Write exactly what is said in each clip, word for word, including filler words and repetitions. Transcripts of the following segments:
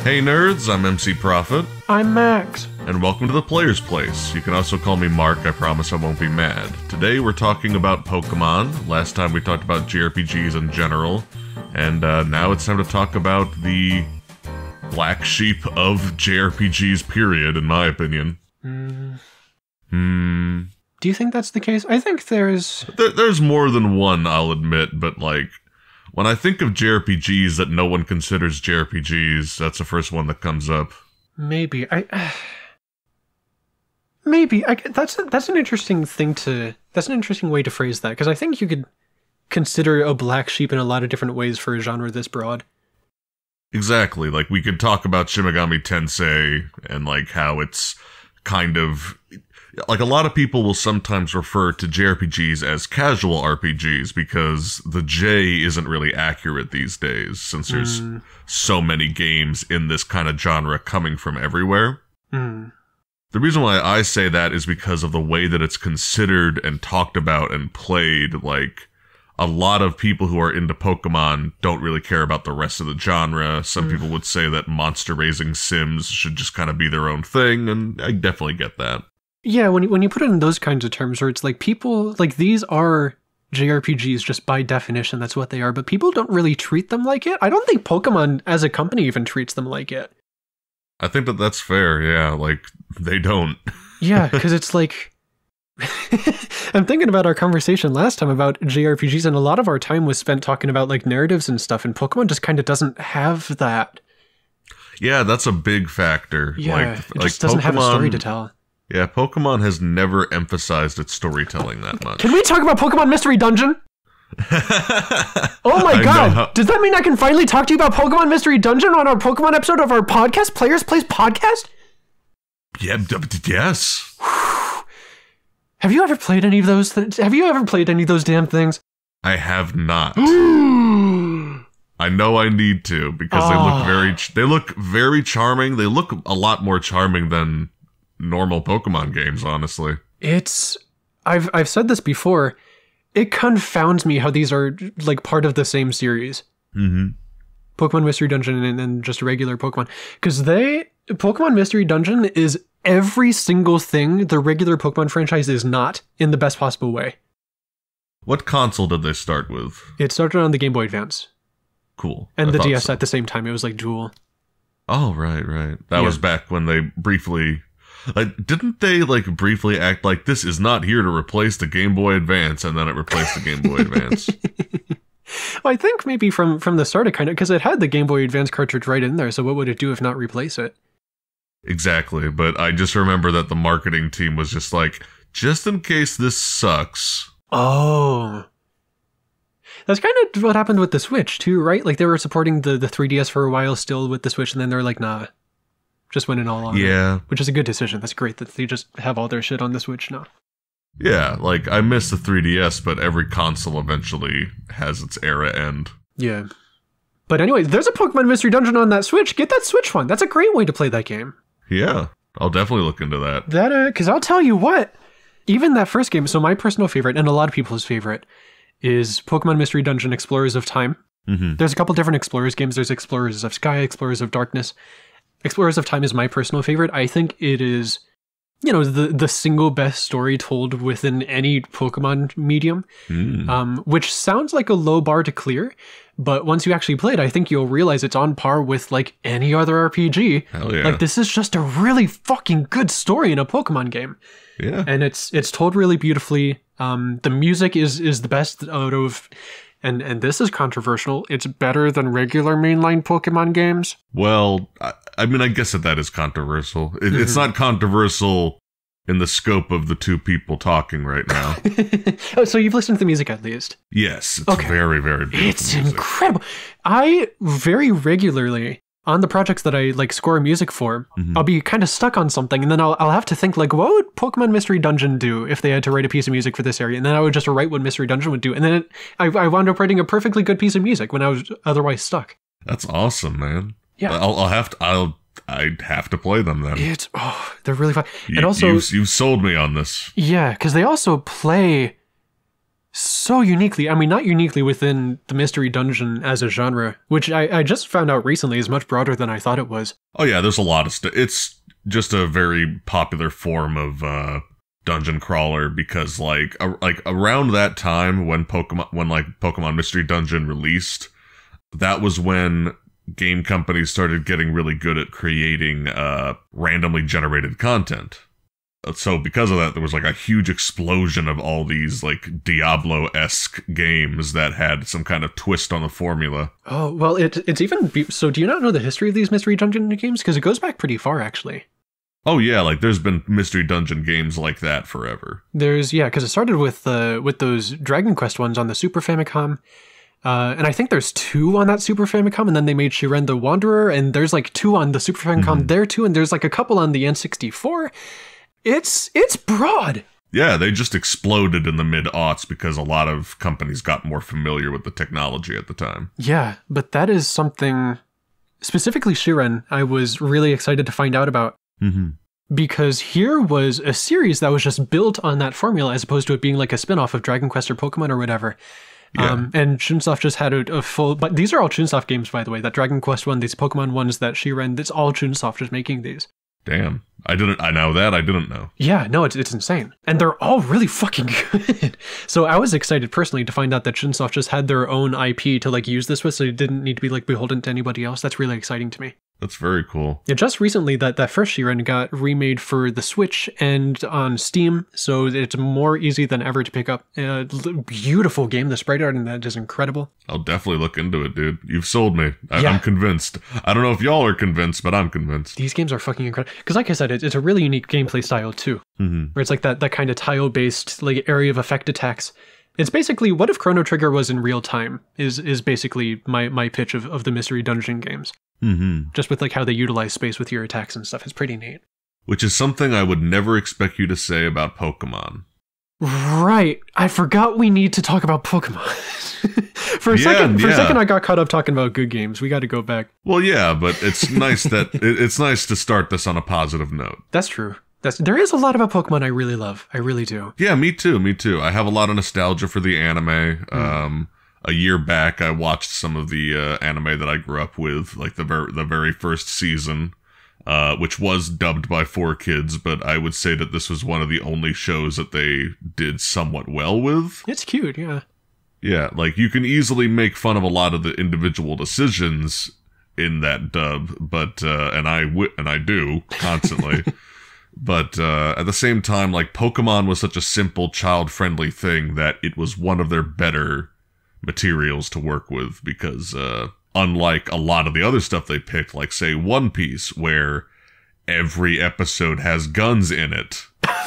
Hey nerds, I'm EmceeProphIt. I'm Max. And welcome to the Player's Place. You can also call me Mark, I promise I won't be mad. Today we're talking about Pokemon. Last time we talked about J R P Gs in general. And uh, now it's time to talk about the black sheep of J R P Gs, period, in my opinion. Mm. Hmm. Do you think that's the case? I think there's... There, there's more than one, I'll admit, but like... When I think of J R P Gs that no one considers J R P Gs, that's the first one that comes up. Maybe. I... Uh, maybe. I, that's, that's an interesting thing to... That's an interesting way to phrase that, because I think you could consider a black sheep in a lot of different ways for a genre this broad. Exactly. Like, we could talk about Shin Megami Tensei and, like, how it's kind of... Like, a lot of people will sometimes refer to J R P Gs as casual R P Gs because the J isn't really accurate these days since there's mm. so many games in this kind of genre coming from everywhere. Mm. The reason why I say that is because of the way that it's considered and talked about and played. Like, a lot of people who are into Pokemon don't really care about the rest of the genre. Some mm. people would say that monster-raising sims should just kind of be their own thing, and I definitely get that. Yeah, when you, when you put it in those kinds of terms where it's like people, like these are J R P Gs just by definition, that's what they are, but people don't really treat them like it. I don't think Pokemon as a company even treats them like it. I think that that's fair, yeah, like, they don't. Yeah, because it's like, I'm thinking about our conversation last time about J R P Gs, and a lot of our time was spent talking about like narratives and stuff, and Pokemon just kind of doesn't have that. Yeah, that's a big factor. Yeah, like, it like just doesn't Pokemon, have a story to tell. Yeah, Pokemon has never emphasized its storytelling that much. Can we talk about Pokemon Mystery Dungeon? Oh my god! How- Does that mean I can finally talk to you about Pokemon Mystery Dungeon on our Pokemon episode of our podcast, Players Place Podcast? Yeah, d- yes. Have you ever played any of those things? Have you ever played any of those damn things? I have not. I know I need to because oh. they look very ch- they look very charming. They look a lot more charming than normal Pokemon games, honestly. It's I've I've said this before. It confounds me how these are like part of the same series. Mm-hmm. Pokemon Mystery Dungeon and then just regular Pokemon, because they Pokemon Mystery Dungeon is every single thing the regular Pokemon franchise is not, in the best possible way. What console did they start with? It started on the Game Boy Advance. Cool. And I the D S so. at the same time. It was like dual. Oh, right, right. That yeah. was back when they briefly... Like, didn't they, like, briefly act like this is not here to replace the Game Boy Advance, and then it replaced the Game Boy Advance? Well, I think maybe from, from the start it kind of... Because it had the Game Boy Advance cartridge right in there, so what would it do if not replace it? Exactly, but I just remember that the marketing team was just like, just in case this sucks. Oh... That's kind of what happened with the Switch, too, right? Like, they were supporting the, the three D S for a while still with the Switch, and then they're like, nah, just went in all on yeah. it. Which is a good decision. That's great that they just have all their shit on the Switch now. Yeah, like, I miss the three D S, but every console eventually has its era end. Yeah. But anyway, there's a Pokemon Mystery Dungeon on that Switch. Get that Switch one. That's a great way to play that game. Yeah, I'll definitely look into that. That, uh, because I'll tell you what, even that first game, so my personal favorite, and a lot of people's favorite, is Pokemon Mystery Dungeon Explorers of Time. Mm-hmm. There's a couple different Explorers games. There's Explorers of Sky, Explorers of Darkness. Explorers of Time is my personal favorite. I think it is, you know, the, the single best story told within any Pokemon medium, mm. um, which sounds like a low bar to clear, but once you actually play it, I think you'll realize it's on par with, like, any other R P G. Hell yeah. Like, this is just a really fucking good story in a Pokemon game. Yeah. And it's it's told really beautifully. Um, the music is is the best out of, and and this is controversial, it's better than regular mainline Pokemon games. Well, I, I mean, I guess that that is controversial. It, mm-hmm. It's not controversial in the scope of the two people talking right now. Oh, so you've listened to the music at least? Yes, it's okay. very, very beautiful. It's music. incredible. I very regularly, on the projects that I like score music for, mm-hmm. I'll be kind of stuck on something, and then I'll I'll have to think, like, what would Pokemon Mystery Dungeon do if they had to write a piece of music for this area? And then I would just write what Mystery Dungeon would do, and then it, I I wound up writing a perfectly good piece of music when I was otherwise stuck. That's awesome, man. Yeah, I'll, I'll have to I'll I'd have to play them then. It's oh, they're really fun, you, and also you've, you've sold me on this. Yeah, because they also play so uniquely, I mean, not uniquely within the mystery dungeon as a genre, which I, I just found out recently is much broader than I thought it was. Oh yeah, there's a lot of stuff. It's just a very popular form of uh, dungeon crawler because like a- like around that time when Pokemon when like Pokemon Mystery Dungeon released, that was when game companies started getting really good at creating uh, randomly generated content. So because of that, there was like a huge explosion of all these like Diablo-esque games that had some kind of twist on the formula. Oh, well, it it's even... Be- so do you not know the history of these Mystery Dungeon games? Because it goes back pretty far, actually. Oh yeah, like there's been Mystery Dungeon games like that forever. There's, yeah, because it started with uh, with those Dragon Quest ones on the Super Famicom. Uh, and I think there's two on that Super Famicom, and then they made Shiren the Wanderer, and there's like two on the Super Famicom mm-hmm. there too, and there's like a couple on the N sixty-four. It's it's broad. Yeah, they just exploded in the mid-aughts because a lot of companies got more familiar with the technology at the time. Yeah, but that is something, specifically Shiren, I was really excited to find out about. Mm-hmm. Because here was a series that was just built on that formula as opposed to it being like a spin-off of Dragon Quest or Pokemon or whatever. Yeah. Um, and Chunsoft just had a, a full... But these are all Chunsoft games, by the way. That Dragon Quest one, these Pokemon ones, that Shiren, it's all Chunsoft just making these. Damn. I didn't, I know that, I didn't know. Yeah, no, it's it's insane. And they're all really fucking good. So I was excited personally to find out that Chunsoft just had their own I P to like use this with, so it didn't need to be like beholden to anybody else. That's really exciting to me. That's very cool. Yeah, just recently that, that first Shiren got remade for the Switch and on Steam, so it's more easy than ever to pick up. Uh, beautiful game. The sprite art in that is incredible. I'll definitely look into it, dude. You've sold me. I, yeah. I'm convinced. I don't know if y'all are convinced, but I'm convinced. These games are fucking incredible. Because like I said, it, it's a really unique gameplay style too, mm-hmm. where it's like that, that kind of tile-based like area of effect attacks. It's basically what if Chrono Trigger was in real time is is basically my, my pitch of, of the Mystery Dungeon games. Mm-hmm. Just with like how they utilize space with your attacks and stuff. It's pretty neat. Which is something I would never expect you to say about Pokemon. Right. I forgot we need to talk about Pokemon. for a yeah, second, for yeah. a second, I got caught up talking about good games. We got to go back. Well, yeah, but it's nice that it, it's nice to start this on a positive note. That's true. That's, there is a lot about Pokemon I really love. I really do. Yeah, me too. Me too. I have a lot of nostalgia for the anime. Mm. Um, a year back, I watched some of the uh, anime that I grew up with, like the ver- the very first season, uh, which was dubbed by four kids, but I would say that this was one of the only shows that they did somewhat well with. It's cute, yeah. Yeah, like you can easily make fun of a lot of the individual decisions in that dub, but uh, and I w- and I do constantly. But uh, at the same time, like Pokemon was such a simple, child-friendly thing that it was one of their better materials to work with because uh, unlike a lot of the other stuff they picked, like say One Piece, where every episode has guns in it.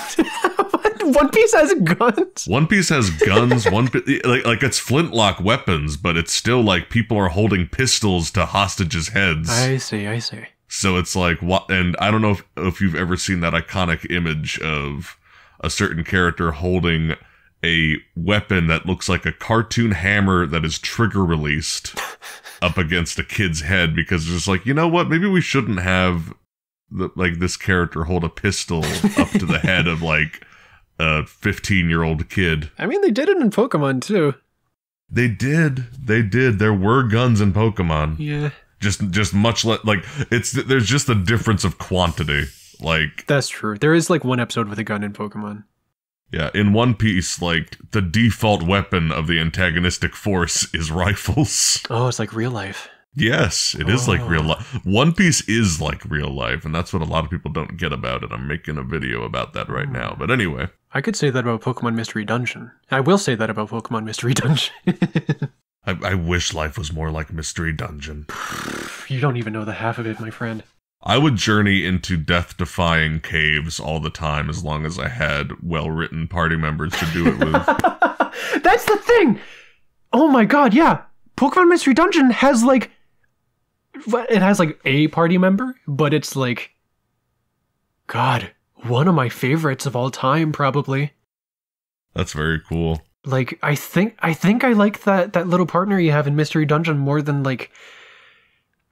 One Piece has guns? One Piece has guns, one like like it's flintlock weapons, but it's still like people are holding pistols to hostages' heads. I see, I see. So it's like, what? And I don't know if, if you've ever seen that iconic image of a certain character holding a weapon that looks like a cartoon hammer that is trigger released up against a kid's head, because it's just like, you know what? Maybe we shouldn't have the, like this character hold a pistol up to the head of like a fifteen-year-old kid. I mean, they did it in Pokemon too. They did. They did. There were guns in Pokemon. Yeah. Just, just much less, like, it's, there's just a difference of quantity. Like, that's true. There is like one episode with a gun in Pokemon. Yeah, in One Piece, like, the default weapon of the antagonistic force is rifles. Oh, it's like real life. Yes, it oh. is like real life. One Piece is like real life, and that's what a lot of people don't get about it. I'm making a video about that right now. But anyway. I could say that about Pokemon Mystery Dungeon. I will say that about Pokemon Mystery Dungeon. I, I wish life was more like Mystery Dungeon. You don't even know the half of it, my friend. I would journey into death-defying caves all the time as long as I had well-written party members to do it with. That's the thing! Oh my god, yeah. Pokemon Mystery Dungeon has, like... It has, like, a party member, but it's, like... God, one of my favorites of all time, probably. That's very cool. Like, I think I think I like that, that little partner you have in Mystery Dungeon more than, like...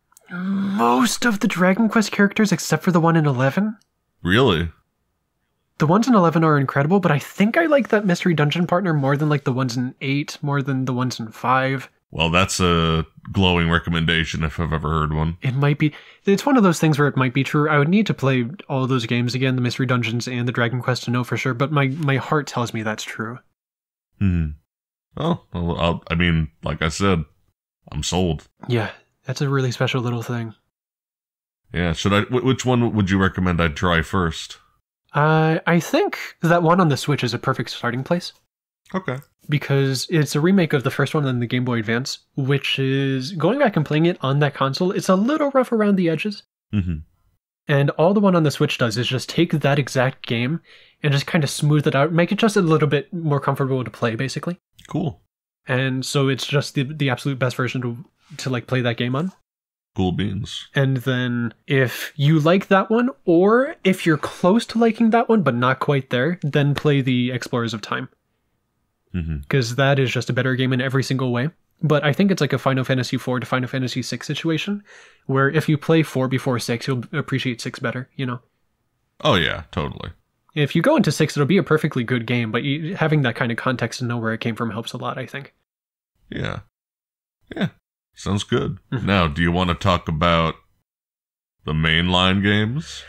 most of the Dragon Quest characters except for the one in eleven. Really? The ones in eleven are incredible, but I think I like that mystery dungeon partner more than like the ones in eight, more than the ones in five. Well, that's a glowing recommendation if I've ever heard one. It might be. It's one of those things where it might be true. I would need to play all of those games again, the mystery dungeons and the Dragon Quest, to know for sure, but my, my heart tells me that's true. Hmm. Oh, well, I'll, I mean, like I said, I'm sold. Yeah, that's a really special little thing. Yeah, should I? Which one would you recommend I try first? Uh, I think that one on the Switch is a perfect starting place. Okay. Because it's a remake of the first one on the Game Boy Advance, which is, going back and playing it on that console, it's a little rough around the edges. Mm-hmm. And all the one on the Switch does is just take that exact game and just kind of smooth it out, make it just a little bit more comfortable to play, basically. Cool. And so it's just the the absolute best version to, to like play that game on. Cool beans. And then if you like that one, or if you're close to liking that one but not quite there, then play the Explorers of Time. Because mm-hmm. that is just a better game in every single way. But I think it's like a Final Fantasy four to Final Fantasy six situation, where if you play four before six, you'll appreciate six better, you know? Oh yeah, totally. If you go into six, it'll be a perfectly good game, but you, having that kind of context and know where it came from helps a lot, I think. Yeah. Yeah. Sounds good. Mm-hmm. Now, do you want to talk about the mainline games?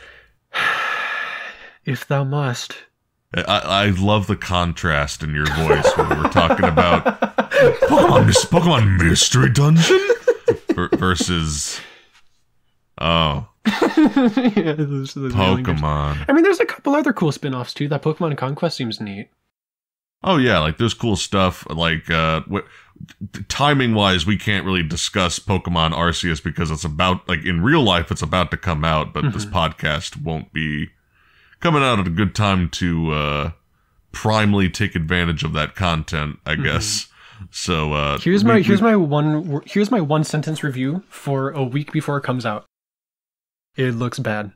If thou must. I, I love the contrast in your voice when we're talking about Pokemon, Pokemon Mystery Dungeon versus oh yeah, those, those Pokemon. I mean, there's a couple other cool spin-offs too. That Pokemon Conquest seems neat. Oh yeah, like there's cool stuff. Like uh, w- timing wise, we can't really discuss Pokemon Arceus because it's about like in real life it's about to come out, but mm-hmm. this podcast won't be coming out at a good time to uh, primarily take advantage of that content, I guess. Mm-hmm. So uh, here's my we, here's we, my one here's my one sentence review for a week before it comes out. It looks bad.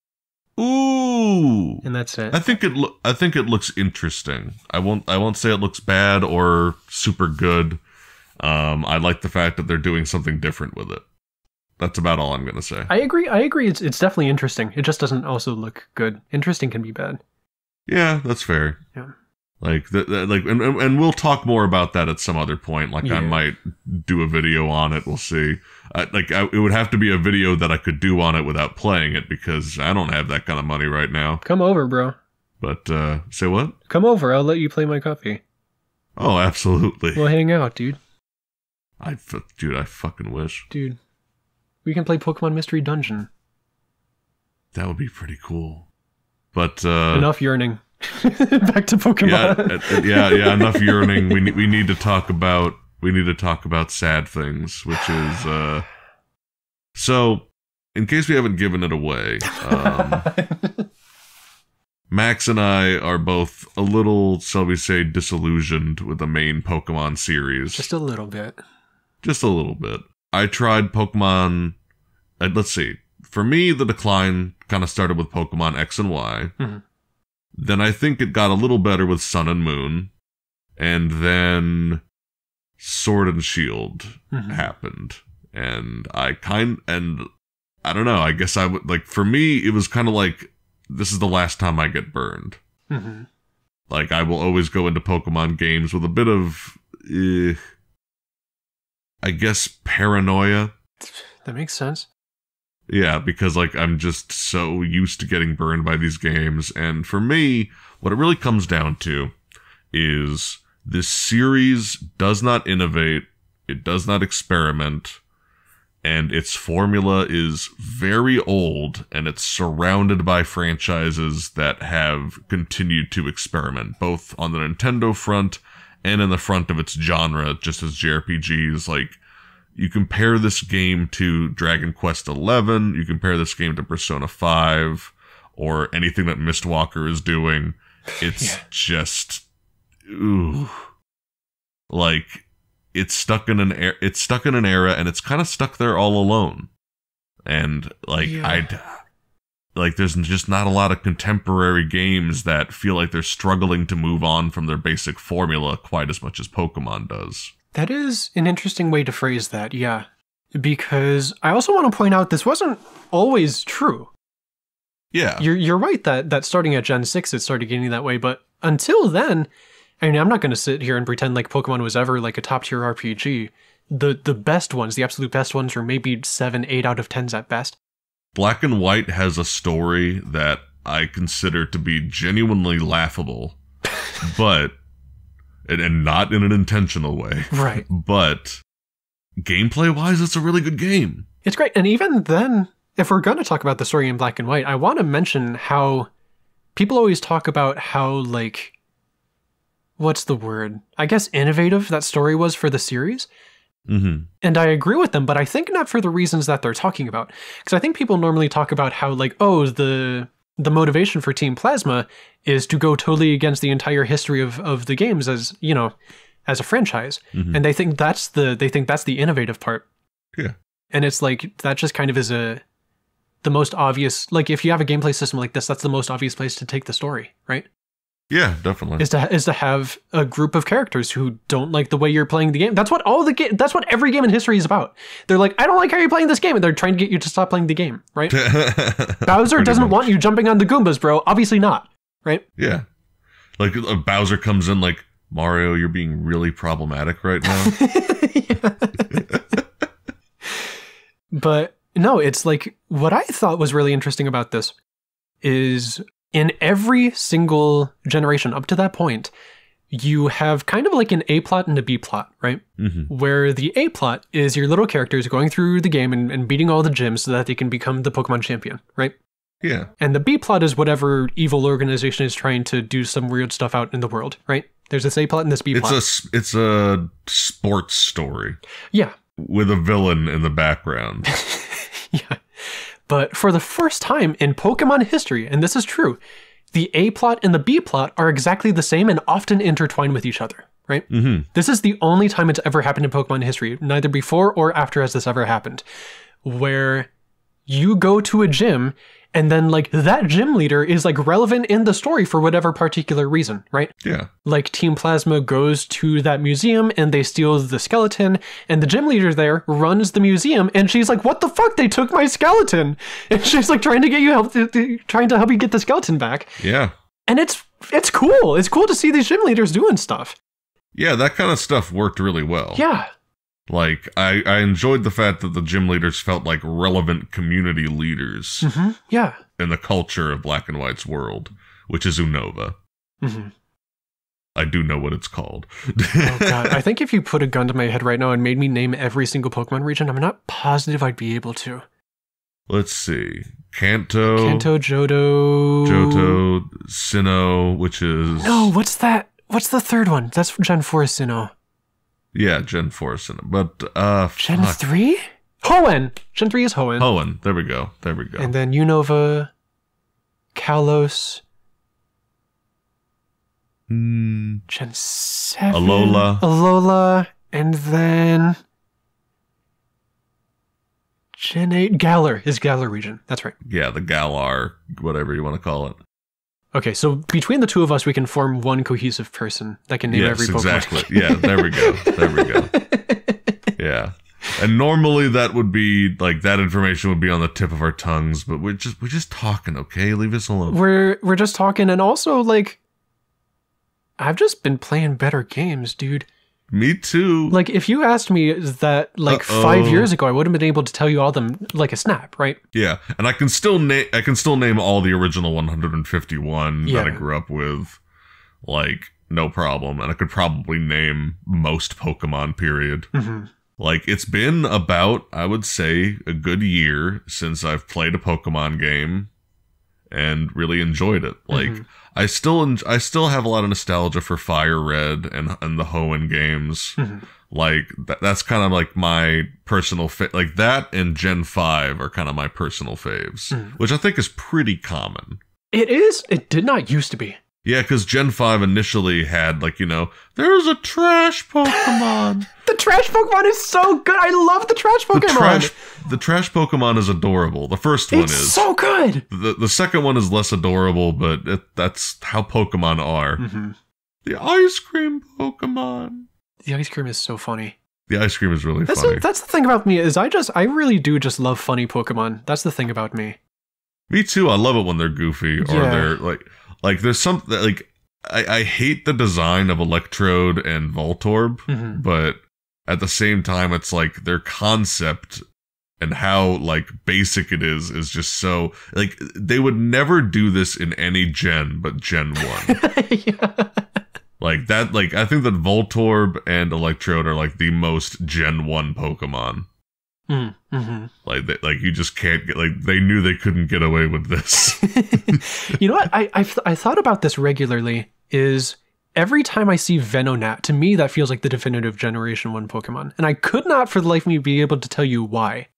Ooh, and that's it. I think it. Lo- I think it looks interesting. I won't. I won't say it looks bad or super good. Um, I like the fact that they're doing something different with it. That's about all I'm gonna say. I agree. I agree. It's it's definitely interesting. It just doesn't also look good. Interesting can be bad. Yeah, that's fair. Yeah. Like the, the, like, and, and we'll talk more about that at some other point. Like yeah. I might do a video on it. We'll see. I, like I, it would have to be a video that I could do on it without playing it because I don't have that kind of money right now. Come over, bro. But uh, say what? Come over. I'll let you play my copy. Oh, absolutely. We'll hang out, dude. I, dude, I fucking wish, dude. We can play Pokemon Mystery Dungeon. That would be pretty cool. But uh, enough yearning. Back to Pokemon. Yeah, yeah, yeah. Enough yearning. We we need to talk about we need to talk about sad things, which is uh. So, in case we haven't given it away, um, Max and I are both a little, shall we say, disillusioned with the main Pokemon series. Just a little bit. Just a little bit. I tried Pokemon. Uh, let's see. For me, the decline kind of started with Pokemon X and Y. Mm-hmm. Then I think it got a little better with Sun and Moon. And then Sword and Shield mm-hmm. happened. And I kind, and I don't know, I guess I would, like, for me, it was kind of like, this is the last time I get burned. Mm-hmm. Like, I will always go into Pokemon games with a bit of, eh, I guess, paranoia. That makes sense. Yeah, because, like, I'm just so used to getting burned by these games. And for me, what it really comes down to is this series does not innovate, it does not experiment, and its formula is very old, and it's surrounded by franchises that have continued to experiment, both on the Nintendo front and in the front of its genre, just as J R P Gs. Like, you compare this game to Dragon Quest eleven, you compare this game to Persona five, or anything that Mistwalker is doing, it's yeah. just, ooh. Like, it's stuck in an er- it's stuck in an era, and it's kind of stuck there all alone. And, like, yeah. I'd... Like, there's just not a lot of contemporary games that feel like they're struggling to move on from their basic formula quite as much as Pokemon does. That is an interesting way to phrase that, yeah. Because I also want to point out this wasn't always true. Yeah. You're you're right that that starting at Gen six it started getting that way, but until then, I mean, I'm not going to sit here and pretend like Pokemon was ever like a top tier R P G. The the best ones, the absolute best ones, are maybe seven, eight out of tens at best. Black and White has a story that I consider to be genuinely laughable, but and, and not in an intentional way. Right. But gameplay-wise, it's a really good game. It's great, and even then, if we're going to talk about the story in Black and White, I want to mention how people always talk about how, like, what's the word? I guess innovative that story was for the series. Mm-hmm. And I agree with them, but I think not for the reasons that they're talking about. Because I think people normally talk about how, like, oh, the the motivation for Team Plasma is to go totally against the entire history of, of the games as, you know, as a franchise. Mm-hmm. And they think that's the they think that's the innovative part. Yeah. And it's like, that just kind of is a the most obvious, like, if you have a gameplay system like this, that's the most obvious place to take the story, right? Yeah, definitely. Is to is to have a group of characters who don't like the way you're playing the game. That's what all the game. That's what every game in history is about. They're like, I don't like how you're playing this game, and they're trying to get you to stop playing the game, right? Bowser doesn't much. want you jumping on the Goombas, bro. Obviously not, right? Yeah, like uh, Bowser comes in like, Mario, you're being really problematic right now. But no, it's like, what I thought was really interesting about this is, in every single generation up to that point, you have kind of like an A plot and a B plot, right? Mm-hmm. Where the A plot is your little characters going through the game and, and beating all the gyms so that they can become the Pokemon champion, right? Yeah. And the B plot is whatever evil organization is trying to do some weird stuff out in the world, right? There's this A plot and this B plot. It's a, it's a sports story. Yeah. With a villain in the background. Yeah. But for the first time in Pokemon history, and this is true, the A plot and the B plot are exactly the same and often intertwine with each other, right? Mm-hmm. This is the only time it's ever happened in Pokemon history, neither before or after has this ever happened, where you go to a gym and then, like, that gym leader is, like, relevant in the story for whatever particular reason, right? Yeah. Like, Team Plasma goes to that museum and they steal the skeleton, and the gym leader there runs the museum, and she's like, what the fuck? They took my skeleton! And she's, like, trying to get you help, trying to help you get the skeleton back. Yeah. And it's it's cool. It's cool to see these gym leaders doing stuff. Yeah, that kind of stuff worked really well. Yeah. Like, I, I enjoyed the fact that the gym leaders felt like relevant community leaders. Mm-hmm. Yeah. In the culture of Black and White's world, which is Unova. Mm-hmm. I do know what it's called. Oh, God. I think if you put a gun to my head right now and made me name every single Pokemon region, I'm not positive I'd be able to. Let's see. Kanto. Kanto, Johto. Johto, Sinnoh, which is... No, what's that? What's the third one? That's Gen four Sinnoh. Yeah, Gen four Sinnoh. But, uh... Gen three? Hoenn! Gen three is Hoenn. Hoenn. There we go. There we go. And then Unova, Kalos... Mm. Gen seven. Alola. Alola. And then... Gen eight. Galar is Galar region. That's right. Yeah, the Galar, whatever you want to call it. Okay, so between the two of us, we can form one cohesive person that can name yes, every Pokemon. Exactly. Yeah, there we go. There we go. Yeah. And normally that would be, like, that information would be on the tip of our tongues, but we're just we're just talking, okay? Leave us alone. We're we're just talking, and also, like, I've just been playing better games, dude. Me too. Like, if you asked me that, like, Uh-oh. five years ago, I would have been able to tell you all them like a snap, right? Yeah, and I can still name I can still name all the original one hundred fifty-one yeah. that I grew up with, like, no problem. And I could probably name most Pokemon, period. Mm-hmm. Like, it's been about, I would say, a good year since I've played a Pokemon game and really enjoyed it. Like, mm-hmm. I still en- I still have a lot of nostalgia for Fire Red and and the Hoenn games. Mm-hmm. Like, th- that's kind of like my personal fa- like that and Gen five are kind of my personal faves, mm-hmm. which I think is pretty common. It is. It did not used to be. Yeah, because Gen five initially had, like, you know, there's a trash Pokemon. The trash Pokemon is so good. I love the trash Pokemon. The trash, the trash Pokemon is adorable. The first one it's is. so good. The, the second one is less adorable, but it, that's how Pokemon are. Mm-hmm. The ice cream Pokemon. The ice cream is so funny. The ice cream is really that's funny. A, that's the thing about me is I just, I really do just love funny Pokemon. That's the thing about me. Me too. I love it when they're goofy or Yeah. they're like, like there's something like I, I hate the design of Electrode and Voltorb, Mhm. but at the same time, it's like their concept and how like basic it is is just so like they would never do this in any gen but Gen one. Yeah. Like that, like I think that Voltorb and Electrode are like the most Gen one Pokemon. Mm, mm-hmm. Like, they, like you just can't get. Like they knew they couldn't get away with this. You know what? I I've, I thought about this regularly. Is every time I see Venonat, to me that feels like the definitive Generation One Pokemon, and I could not for the life of me be able to tell you why.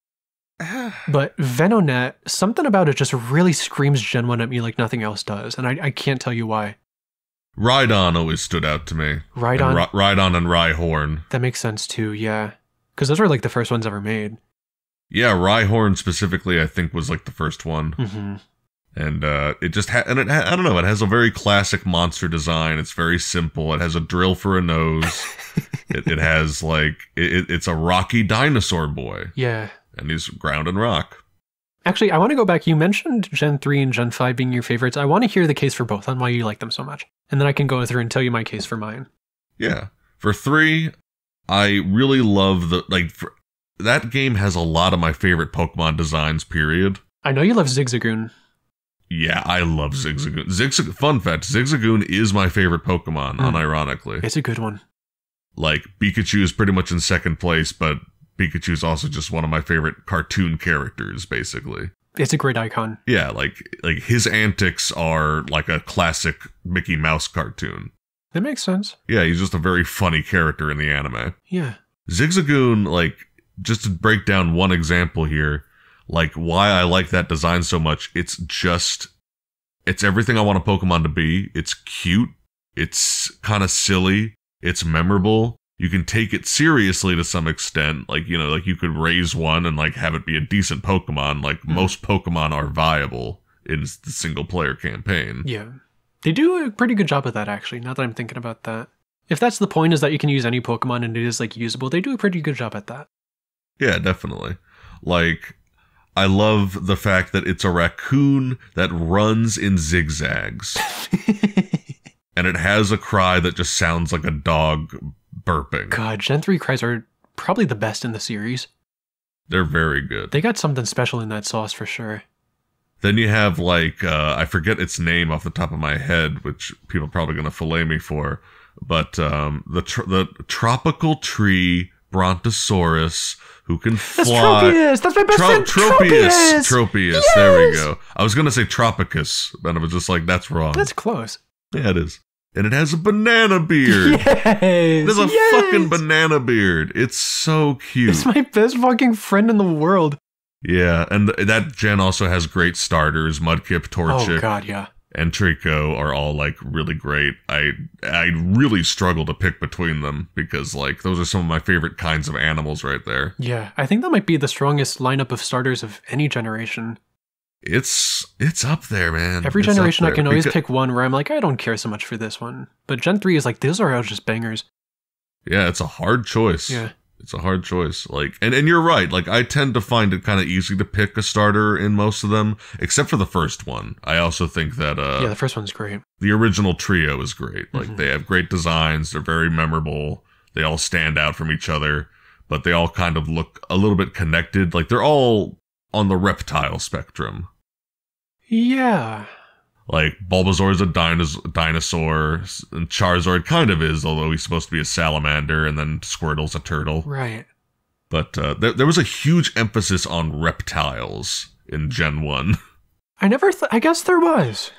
But Venonat, something about it just really screams Gen One at me like nothing else does, and I I can't tell you why. Rhydon always stood out to me. Rhydon, and Ry- Rhydon and Rhyhorn. That makes sense too. Yeah. Because those were like the first ones ever made. Yeah, Rhyhorn specifically, I think, was like the first one. Mm-hmm. And uh, it just ha- and it ha- I don't know. It has a very classic monster design. It's very simple. It has a drill for a nose. it, it has like it, it's a rocky dinosaur boy. Yeah. And he's ground and rock. Actually, I want to go back. You mentioned Gen three and Gen five being your favorites. I want to hear the case for both on why you like them so much. And then I can go through and tell you my case for mine. Yeah. For three, I really love the, like, for, that game has a lot of my favorite Pokemon designs, period. I know you love Zigzagoon. Yeah, I love Zigzagoon. Zigzag- Fun fact, Zigzagoon is my favorite Pokemon, mm. unironically. It's a good one. Like, Pikachu is pretty much in second place, but Pikachu is also just one of my favorite cartoon characters, basically. It's a great icon. Yeah, like like his antics are like a classic Mickey Mouse cartoon. That makes sense. Yeah, he's just a very funny character in the anime. Yeah. Zigzagoon, like, just to break down one example here, like, why I like that design so much, it's just, it's everything I want a Pokemon to be. It's cute. It's kind of silly. It's memorable. You can take it seriously to some extent. Like, you know, like you could raise one and like have it be a decent Pokemon. Like mm. most Pokemon are viable in the single player campaign. Yeah. They do a pretty good job of that, actually, now that I'm thinking about that. If that's the point, is that you can use any Pokemon and it is like usable, they do a pretty good job at that. Yeah, definitely. Like, I love the fact that it's a raccoon that runs in zigzags. And it has a cry that just sounds like a dog burping. God, Gen three cries are probably the best in the series. They're very good. They got something special in that sauce for sure. Then you have, like, uh, I forget its name off the top of my head, which people are probably going to fillet me for, but um, the tr- the tropical tree Brontosaurus who can fly. That's Tropius! That's my best Tro- friend! Tropius! Tropius! Tropius, Yes! There we go. I was going to say Tropicus, and I was just like, that's wrong. That's close. Yeah, it is. And it has a banana beard. Yes! There's a yes! fucking banana beard. It's so cute. It's my best fucking friend in the world. Yeah, and th- that gen also has great starters. Mudkip, Torchic, oh, God, yeah. and Trico are all, like, really great. I I really struggle to pick between them because, like, those are some of my favorite kinds of animals right there. Yeah, I think that might be the strongest lineup of starters of any generation. It's it's up there, man. Every it's generation I can always because, pick one where I'm like, I don't care so much for this one. But Gen three is like, those are all just bangers. Yeah, it's a hard choice. Yeah. It's a hard choice. Like, and, and you're right. Like, I tend to find it kind of easy to pick a starter in most of them, except for the first one. I also think that uh, yeah, the first one's great. The original trio is great. Like, mm-hmm. they have great designs. They're very memorable. They all stand out from each other, but they all kind of look a little bit connected. Like, they're all on the reptile spectrum. Yeah. Like, Bulbasaur is a dinos- dinosaur, and Charizard kind of is, although he's supposed to be a salamander, and then Squirtle's a turtle. Right. But uh, there, there was a huge emphasis on reptiles in Gen one. I never th- I guess there was.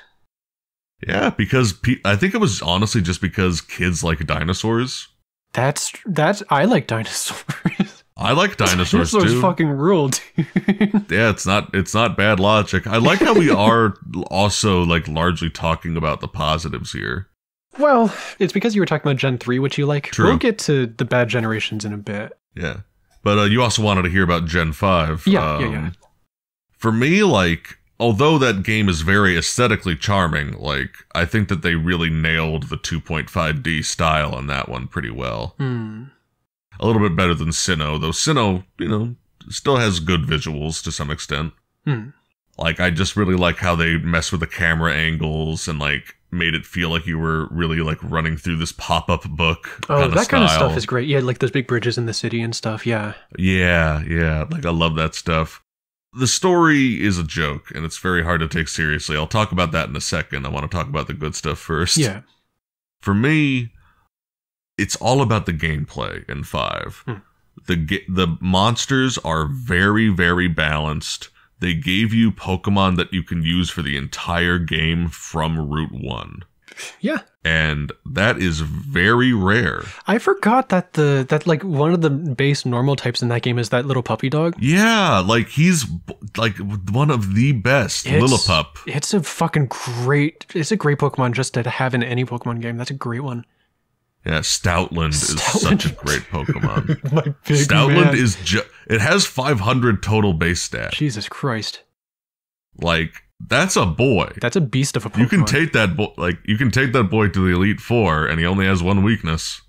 Yeah, because pe- I think it was honestly just because kids like dinosaurs. That's, that's, I like dinosaurs. I like dinosaurs, dinosaurs too. fucking rule, dude. Yeah, it's not it's not bad logic. I like how we are also like largely talking about the positives here. Well, it's because you were talking about Gen three, which you like. True. We'll get to the bad generations in a bit. Yeah. But uh, you also wanted to hear about Gen five. Yeah, um, yeah, yeah. For me, like, although that game is very aesthetically charming, like, I think that they really nailed the two point five D style on that one pretty well. Hmm. A little bit better than Sinnoh, though Sinnoh, you know, still has good visuals to some extent. Hmm. Like, I just really like how they mess with the camera angles and, like, made it feel like you were really, like, running through this pop-up book. Oh, kind that of kind of style. stuff is great. Yeah, like those big bridges in the city and stuff, yeah. Yeah, yeah. Like, I love that stuff. The story is a joke, and it's very hard to take seriously. I'll talk about that in a second. I want to talk about the good stuff first. Yeah. For me, it's all about the gameplay in five. Hmm. The ga- the monsters are very, very balanced. They gave you Pokemon that you can use for the entire game from Route one. Yeah. And that is very rare. I forgot that the that like one of the base normal types in that game is that little puppy dog. Yeah, like he's like one of the best. It's, Lillipup. It's a fucking great it's a great Pokemon just to have in any Pokemon game. That's a great one. Yeah, Stoutland, Stoutland. is such a great Pokemon. My big Stoutland man. is ju- it has five hundred total base stat. Jesus Christ. Like, that's a boy. That's a beast of a Pokemon. You can take that boy like you can take that boy to the Elite Four, and he only has one weakness.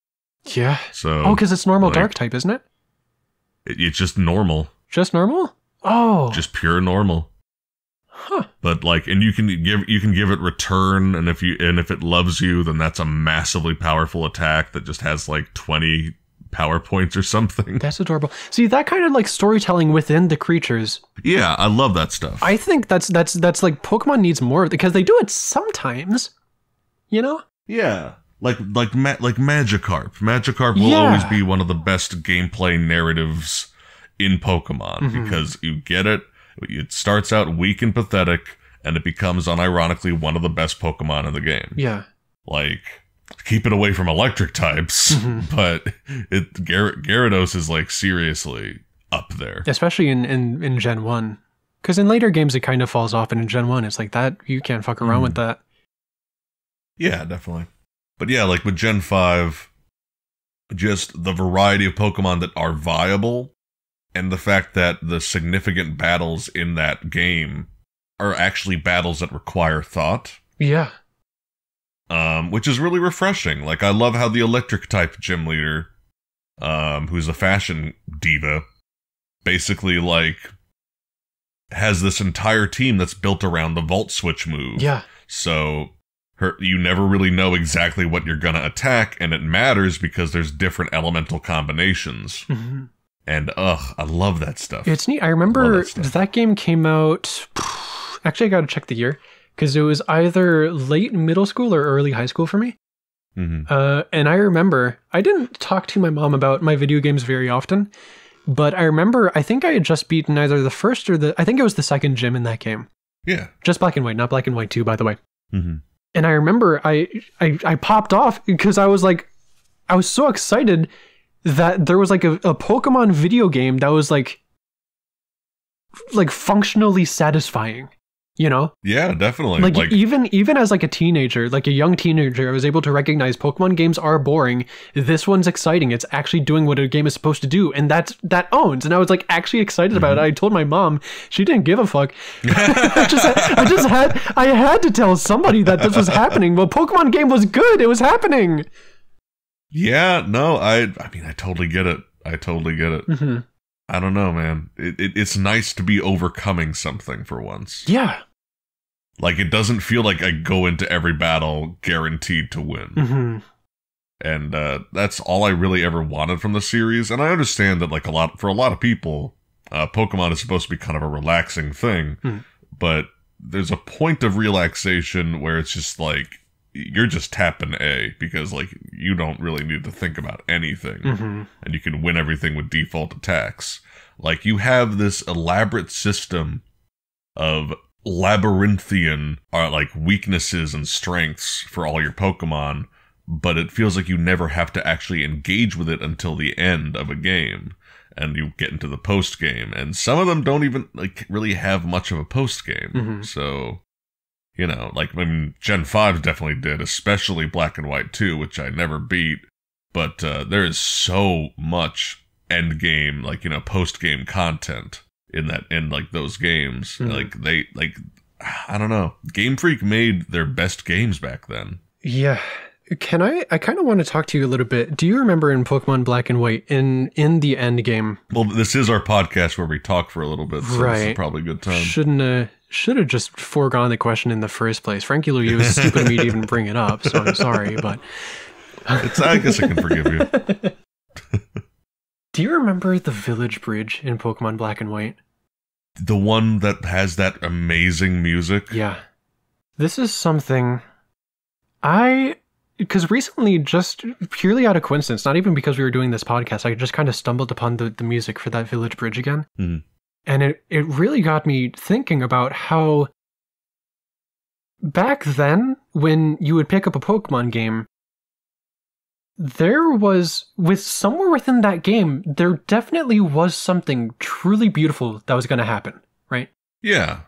Yeah. So Oh, because it's normal like, dark type, isn't it? it? It's just normal, Just normal? Oh. just pure normal. Huh. But like, and you can give you can give it return, and if you and if it loves you, then that's a massively powerful attack that just has like twenty power points or something. That's adorable. See, that kind of like storytelling within the creatures. Yeah, I love that stuff. I think that's that's that's like Pokemon needs more of it, because they do it sometimes. You know? Yeah. Like like ma- like Magikarp. Magikarp will Yeah. always be one of the best gameplay narratives in Pokemon Mhm. because you get it. It starts out weak and pathetic, and it becomes unironically one of the best Pokemon in the game. Yeah. Like, keep it away from electric types, Mhm. but it Gar- Gyarados is like seriously up there. Especially in, in, in Gen one. Because in later games it kind of falls off, and in Gen one it's like that, you can't fuck around Mm. with that. Yeah, definitely. But yeah, like with Gen five, just the variety of Pokemon that are viable, and the fact that the significant battles in that game are actually battles that require thought, Yeah. um, which is really refreshing. Like, I love how the electric type gym leader, um, who's a fashion diva, basically, like, has this entire team that's built around the Volt Switch move. Yeah. So her, you never really know exactly what you're gonna attack, and it matters because there's different elemental combinations. hmm And ugh, I love that stuff. It's neat. I Love remember that stuff. that game came out. Actually, I got to check the year, because it was either late middle school or early high school for me. hmm Uh, and I remember I didn't talk to my mom about my video games very often, but I remember I think I had just beaten either the first or the I think it was the second gym in that game. Yeah. Just Black and White, not Black and White two, by the way. hmm And I remember I I, I popped off because I was like, I was so excited that there was like a, a Pokemon video game that was like like functionally satisfying, you know? Yeah, definitely. Like, Like, even even as like a teenager, like a young teenager, I was able to recognize Pokemon games are boring. This one's exciting. It's actually doing what a game is supposed to do, and that's that owns. And I was like actually excited about it. I told my mom, she didn't give a fuck. I just I just had I had to tell somebody that this was happening. Well, Pokemon game was good. It was happening. yeah, no, I, I mean, I totally get it. I totally get it. hmm I don't know, man. It, it, it's nice to be overcoming something for once. Yeah. Like, it doesn't feel like I go into every battle guaranteed to win. hmm And uh, that's all I really ever wanted from the series. And I understand that, like, a lot for a lot of people, uh, Pokemon is supposed to be kind of a relaxing thing. Mm. But there's a point of relaxation where it's just like you're just tapping A because, like, you don't really need to think about anything, hmm and you can win everything with default attacks. Like, you have this elaborate system of labyrinthian are like weaknesses and strengths for all your Pokemon, but it feels like you never have to actually engage with it until the end of a game, and you get into the post game, and some of them don't even like really have much of a post game. Mhm. So, you know, like, I mean, Gen five definitely did, especially Black and White two, which I never beat, but uh, there is so much end game, like, you know, post game content in that in like those games. Mhm. Like, they like I don't know, Game Freak made their best games back then. Yeah. can I, I kind of want to talk to you a little bit. Do you remember in Pokemon Black and White, in, in the end game? Well, this is our podcast where we talk for a little bit, so right. this is probably a good time. Shouldn't have, should have just foregone the question in the first place. Frankly, Lou, it was stupid of me to even bring it up, so I'm sorry, but... it's, I guess I can forgive you. Do you remember the village bridge in Pokemon Black and White? The one that has that amazing music? Yeah. This is something I... Because recently, just purely out of coincidence, not even because we were doing this podcast, I just kind of stumbled upon the, the music for that village bridge again. Mm. And it, it really got me thinking about how back then, when you would pick up a Pokemon game, there was, with somewhere within that game, there definitely was something truly beautiful that was going to happen, right? Yeah.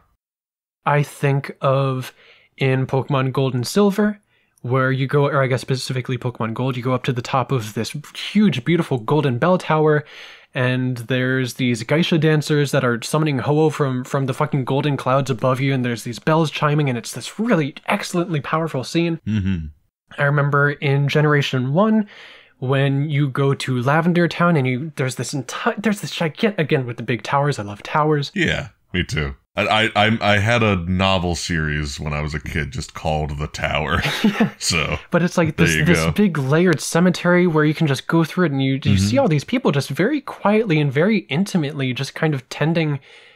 I think of in Pokemon Gold and Silver, where you go, or I guess specifically Pokemon Gold, you go up to the top of this huge, beautiful golden bell tower, and there's these geisha dancers that are summoning Ho-Oh from, from the fucking golden clouds above you, and there's these bells chiming, and it's this really excellently powerful scene. Mm-hmm. I remember in Generation one, when you go to Lavender Town, and you there's this entire, there's this gigantic, again with the big towers, I love towers. Yeah, me too. I, I I had a novel series when I was a kid just called The Tower. Yeah. So, but it's like this this go. big layered cemetery where you can just go through it and you, you mm-hmm. see all these people just very quietly and very intimately just kind of tending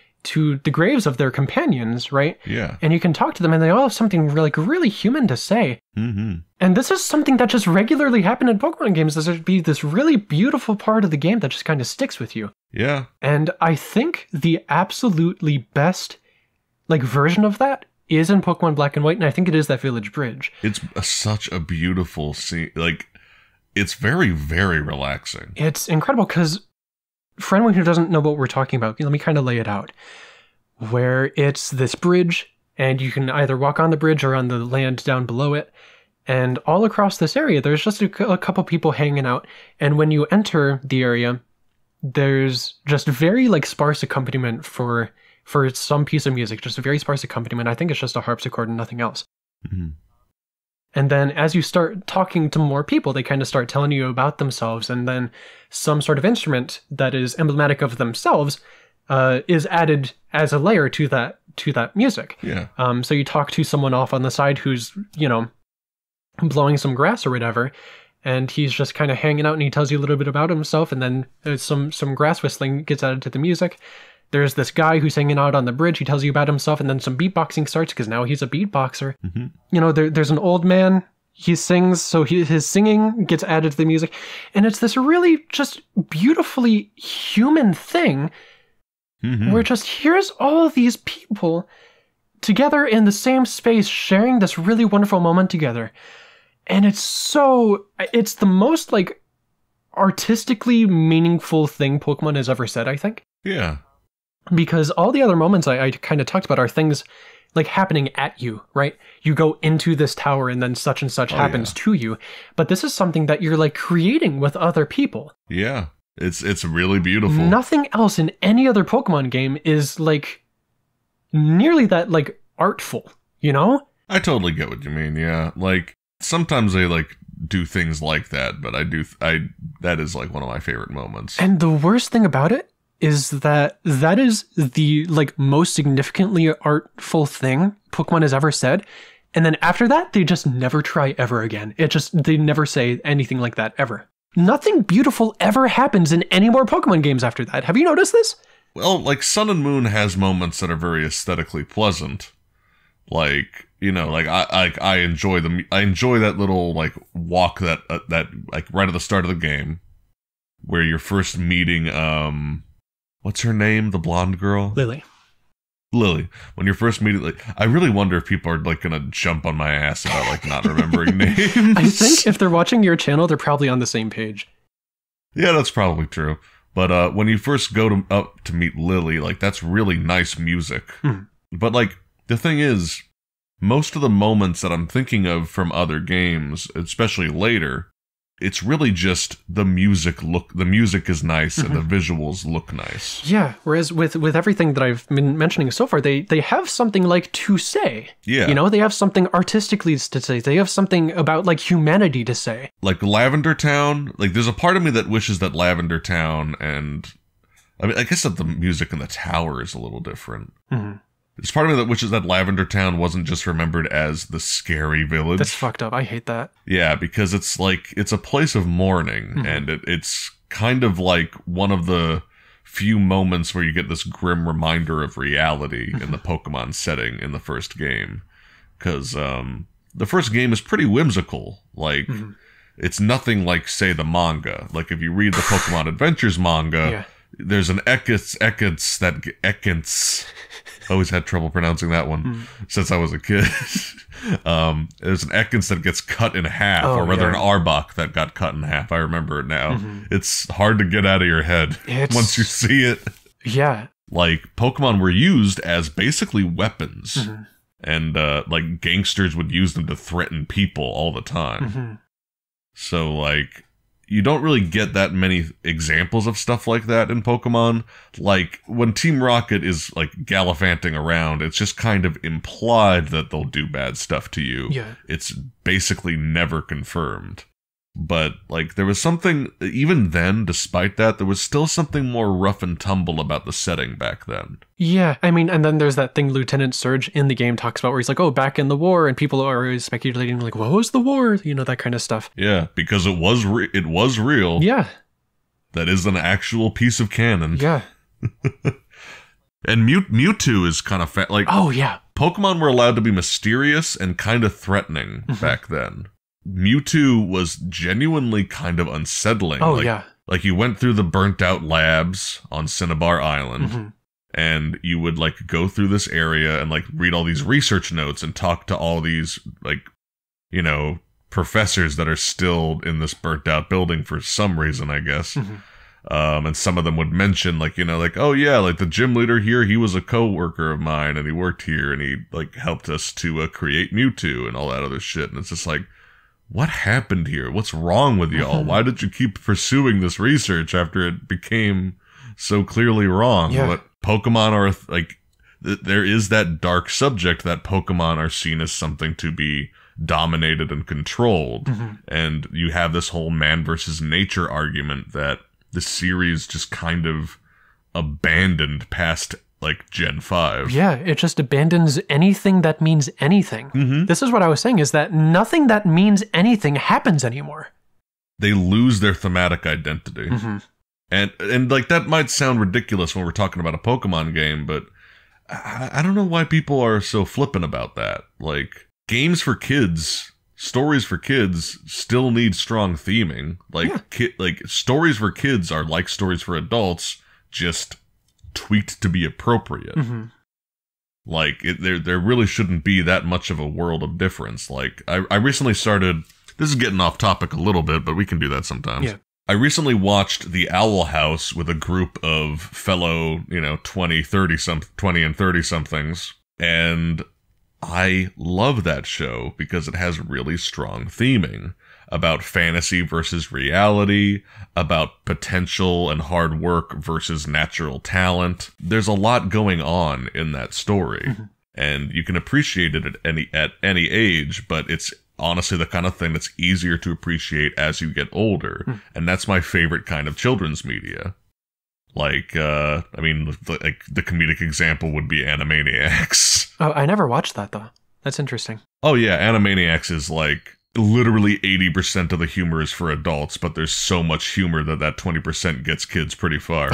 to the graves of their companions, right? Yeah. And you can talk to them and they all have something really, like really human to say. Mm-hmm. And this is something that just regularly happened in Pokemon games. There's be this really beautiful part of the game that just kind of sticks with you. Yeah. And I think the absolutely best like version of that is in Pokemon Black and White, and I think it is that village bridge. It's a, such a beautiful scene. Like, it's very, very relaxing. It's incredible because for anyone who doesn't know what we're talking about, let me kind of lay it out. Where it's this bridge, and you can either walk on the bridge or on the land down below it. And all across this area, there's just a, a couple people hanging out. And when you enter the area, there's just very like sparse accompaniment for for some piece of music, just a very sparse accompaniment. I think it's just a harpsichord and nothing else. Mm-hmm. And then as you start talking to more people, they kind of start telling you about themselves, and then some sort of instrument that is emblematic of themselves uh, is added as a layer to that to that music. Yeah. Um. So you talk to someone off on the side who's, you know, blowing some grass or whatever, and he's just kind of hanging out, and he tells you a little bit about himself, and then uh, some some grass whistling gets added to the music. There's this guy who's hanging out on the bridge. He tells you about himself, and then some beatboxing starts because now he's a beatboxer. Mm-hmm. You know, there, there's an old man. He sings, so he, his singing gets added to the music. And it's this really just beautifully human thing mm-hmm. where just here's all these people together in the same space sharing this really wonderful moment together. And it's so... It's the most, like, artistically meaningful thing Pokemon has ever said, I think. Yeah. Because all the other moments I, I kind of talked about are things like happening at you, right? You go into this tower and then such and such oh, happens yeah. to you. But this is something that you're like creating with other people. Yeah, it's it's really beautiful. Nothing else in any other Pokemon game is like nearly that like artful, you know? I totally get what you mean, yeah. Like sometimes they like do things like that, but I do, I that is like one of my favorite moments. And the worst thing about it is that that is the like most significantly artful thing Pokemon has ever said. And then after that, they just never try ever again. It just, they never say anything like that ever. Nothing beautiful ever happens in any more Pokemon games after that. Have you noticed this? Well, like Sun and Moon has moments that are very aesthetically pleasant. Like, you know, like I, I, I enjoy the, I enjoy that little like walk that, uh, that like right at the start of the game where you're first meeting, um, what's her name? The blonde girl? Lily. Lily. When you're first meeting, like, I really wonder if people are like gonna jump on my ass about like not remembering names. I think if they're watching your channel, they're probably on the same page. Yeah, that's probably true. But uh, when you first go to, up to meet Lily, like that's really nice music. Mm. But like the thing is, most of the moments that I'm thinking of from other games, especially later, it's really just the music look, the music is nice mm-hmm. and the visuals look nice. Yeah. Whereas with, with everything that I've been mentioning so far, they, they have something like to say. Yeah. You know, they have something artistically to say. They have something about like humanity to say. Like Lavender Town, like there's a part of me that wishes that Lavender Town and, I mean, I guess that the music in the tower is a little different. Mm-hmm. There's part of me that wishes that Lavender Town wasn't just remembered as the scary village. That's fucked up. I hate that. Yeah, because it's like, it's a place of mourning, mm-hmm. and it, it's kind of like one of the few moments where you get this grim reminder of reality mm-hmm. in the Pokemon setting in the first game. Because um, the first game is pretty whimsical. Like, mm-hmm. it's nothing like, say, the manga. Like, if you read the Pokemon Adventures manga, yeah. there's an Ekans, Ekans, that Ekans... Always had trouble pronouncing that one mm. since I was a kid. um, there's an Ekans that gets cut in half, oh, or rather yeah. an Arbok that got cut in half. I remember it now. Mm-hmm. It's hard to get out of your head it's... once you see it. Yeah. Like, Pokemon were used as basically weapons. Mm-hmm. And, uh, like, gangsters would use them to threaten people all the time. Mm-hmm. So, like... You don't really get that many examples of stuff like that in Pokemon. Like, when Team Rocket is, like, gallivanting around, it's just kind of implied that they'll do bad stuff to you. Yeah. It's basically never confirmed. But, like, there was something, even then, despite that, there was still something more rough and tumble about the setting back then. Yeah, I mean, and then there's that thing Lieutenant Surge in the game talks about where he's like, oh, back in the war, and people are always speculating, like, what was the war? You know, that kind of stuff. Yeah, because it was re- it was real. Yeah. That is an actual piece of canon. Yeah. And Mew- Mewtwo is kind of, fa- like... Oh, yeah. Pokemon were allowed to be mysterious and kind of threatening mm-hmm. back then. Mewtwo was genuinely kind of unsettling. Oh, like, yeah. Like, you went through the burnt-out labs on Cinnabar Island, mm-hmm. and you would, like, go through this area and, like, read all these research notes and talk to all these, like, you know, professors that are still in this burnt-out building for some reason, I guess. Mm-hmm. Um, and some of them would mention, like, you know, like, oh, yeah, like, the gym leader here, he was a co-worker of mine, and he worked here, and he, like, helped us to uh, create Mewtwo and all that other shit. And it's just like, what happened here? What's wrong with y'all? Why did you keep pursuing this research after it became so clearly wrong? Yeah. What Pokemon are, like, th- there is that dark subject that Pokemon are seen as something to be dominated and controlled. Mm-hmm. And you have this whole man versus nature argument that the series just kind of abandoned past, like, Gen five. Yeah, it just abandons anything that means anything. Mm-hmm. This is what I was saying, is that nothing that means anything happens anymore. They lose their thematic identity. Mm-hmm. And, and like, that might sound ridiculous when we're talking about a Pokemon game, but I, I don't know why people are so flippant about that. Like, games for kids... Stories for kids still need strong theming. Like, yeah. ki- like stories for kids are like stories for adults, just tweaked to be appropriate. Mm-hmm. Like, it, there there really shouldn't be that much of a world of difference. Like, I, I recently started... This is getting off topic a little bit, but we can do that sometimes. Yeah. I recently watched The Owl House with a group of fellow, you know, twenty, thirty some, twenty and thirty-somethings, and... I love that show because it has really strong theming about fantasy versus reality, about potential and hard work versus natural talent. There's a lot going on in that story, mm-hmm. and you can appreciate it at any at any age, but it's honestly the kind of thing that's easier to appreciate as you get older, mm. and that's my favorite kind of children's media. Like, uh, I mean, the, like, the comedic example would be Animaniacs. Oh, I never watched that, though. That's interesting. Oh, yeah, Animaniacs is, like, literally eighty percent of the humor is for adults, but there's so much humor that that twenty percent gets kids pretty far.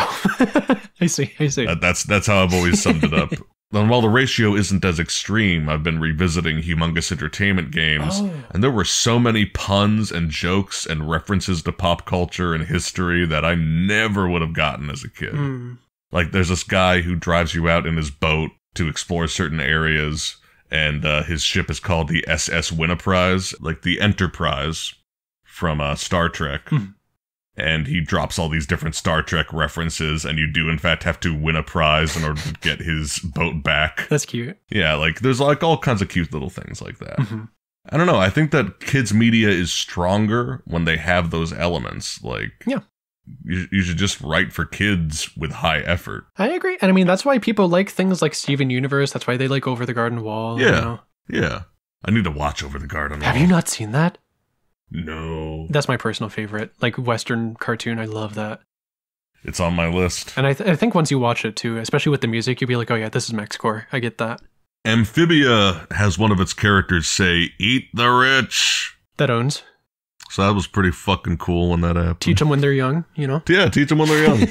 I see, I see. That, that's, that's how I've always summed it up. And while the ratio isn't as extreme, I've been revisiting Humongous Entertainment games, oh. and there were so many puns and jokes and references to pop culture and history that I never would have gotten as a kid. Mm. Like, there's this guy who drives you out in his boat to explore certain areas, and uh, his ship is called the S S Winterprise, like the Enterprise from uh, Star Trek. Mm. And he drops all these different Star Trek references, and you do, in fact, have to win a prize in order to get his boat back. That's cute. Yeah, like, there's, like, all kinds of cute little things like that. Mm-hmm. I don't know. I think that kids media is stronger when they have those elements. Like, yeah. You, you should just write for kids with high effort. I agree. And I mean, that's why people like things like Steven Universe. That's why they like Over the Garden Wall. Yeah. You know? Yeah. I need to watch Over the Garden Wall. Have you not seen that? No. That's my personal favorite. Like Western cartoon. I love that. It's on my list. And I, th- I think once you watch it too, especially with the music, you'll be like, oh yeah, this is MechScore. I get that. Amphibia has one of its characters say, "Eat the rich." That owns. So that was pretty fucking cool when that happened. Teach them when they're young, you know? Yeah, teach them when they're young.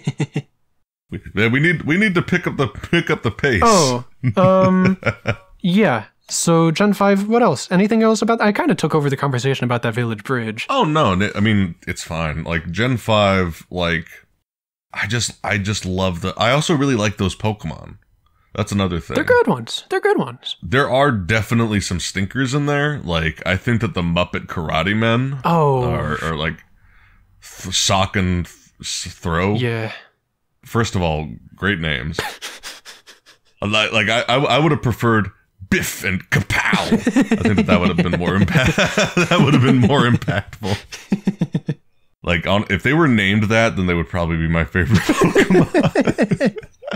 we, we need we need to pick up the pick up the pace. Oh, um, yeah. So Gen five, what else? Anything else about that? I kind of took over the conversation about that Village Bridge. Oh no, I mean it's fine. Like Gen five, like I just I just love the. I also really like those Pokemon. That's another thing. They're good ones. They're good ones. There are definitely some stinkers in there. Like, I think that the Muppet Karate Men oh. are, are like th- sock and th- throw. Yeah. First of all, great names. like, like I, I, I would have preferred Biff and Kapow. I think that, that would have been more impact. that would have been more impactful. Like, on if they were named that, then they would probably be my favorite Pokemon.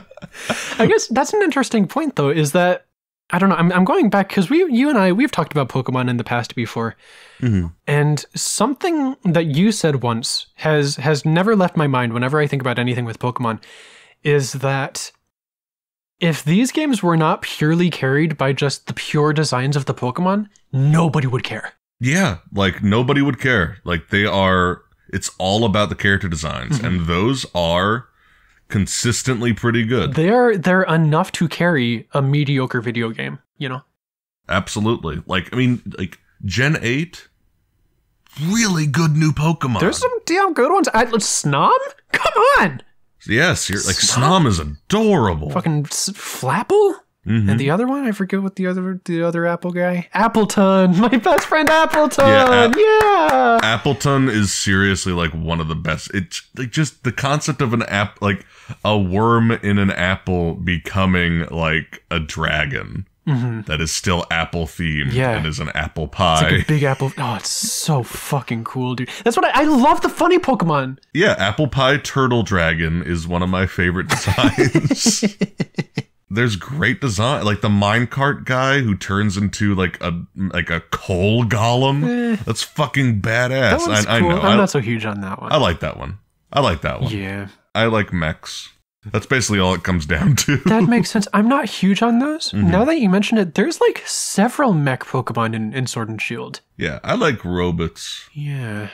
I guess that's an interesting point, though, is that, I don't know, I'm, I'm going back, because we, you and I, we've talked about Pokemon in the past before, mm-hmm. and something that you said once has, has never left my mind whenever I think about anything with Pokemon, is that if these games were not purely carried by just the pure designs of the Pokemon, nobody would care. Yeah, like, nobody would care. Like, they are, it's all about the character designs, mm-hmm. and those are consistently pretty good. They're they're enough to carry a mediocre video game, you know? Absolutely. Like, I mean, like, Gen eight, really good new Pokemon. There's some damn good ones. I, Snom? Come on! Yes, you're like, Snom is adorable. Fucking Flapple? Mm-hmm. And the other one, I forget what the other the other Apple guy. Appleton, my best friend Appleton. Yeah, App- yeah. Appleton is seriously like one of the best. It's like just the concept of an app, like a worm in an apple becoming like a dragon mm-hmm. that is still apple themed yeah. and is an apple pie. It's like a big apple. Oh, it's so fucking cool, dude. That's what I, I love. The funny Pokemon. Yeah, apple pie turtle dragon is one of my favorite designs. There's great design, like the minecart guy who turns into like a like a coal golem. Eh, That's fucking badass. That one's I, cool. I know. I'm I, not so huge on that one. I like that one. I like that one. Yeah. I like mechs. That's basically all it comes down to. That makes sense. I'm not huge on those. Mm-hmm. Now that you mention it, there's like several mech Pokemon in, in Sword and Shield. Yeah, I like robots. Yeah.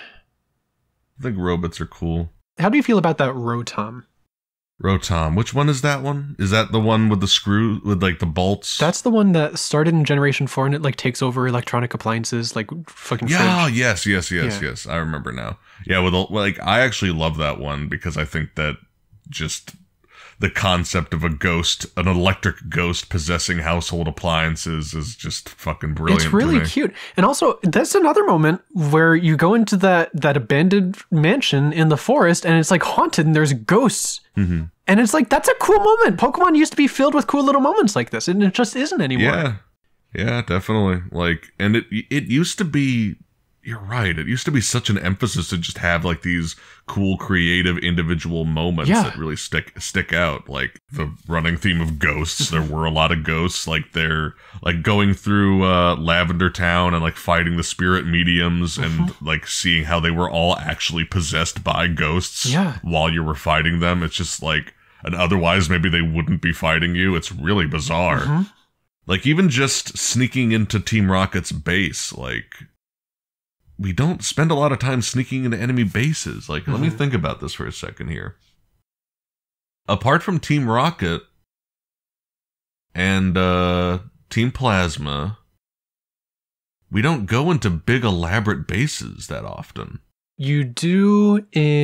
I think robots are cool. How do you feel about that Rotom? Rotom. Which one is that one? Is that the one with the screw, with like the bolts? That's the one that started in Generation four and it like takes over electronic appliances, like fucking Yeah, fridge. yes, yes, yes, Yeah. yes. I remember now. Yeah, with like, I actually love that one because I think that just the concept of a ghost, an electric ghost possessing household appliances is just fucking brilliant. It's really to me. cute. And also, that's another moment where you go into that, that abandoned mansion in the forest and it's like haunted and there's ghosts. Mm-hmm. And it's like, that's a cool moment. Pokemon used to be filled with cool little moments like this, and it just isn't anymore. Yeah, yeah, definitely. Like, and it it used to be, you're right, it used to be such an emphasis to just have like these cool, creative, individual moments yeah. that really stick stick out. Like the running theme of ghosts. There were a lot of ghosts. Like they're like going through uh, Lavender Town and like fighting the spirit mediums mm-hmm. and like seeing how they were all actually possessed by ghosts yeah. while you were fighting them. It's just like, and otherwise maybe they wouldn't be fighting you. It's really bizarre. Mm-hmm. Like even just sneaking into Team Rocket's base, like we don't spend a lot of time sneaking into enemy bases. Like, mm-hmm. let me think about this for a second here. Apart from Team Rocket and uh, Team Plasma, we don't go into big elaborate bases that often. You do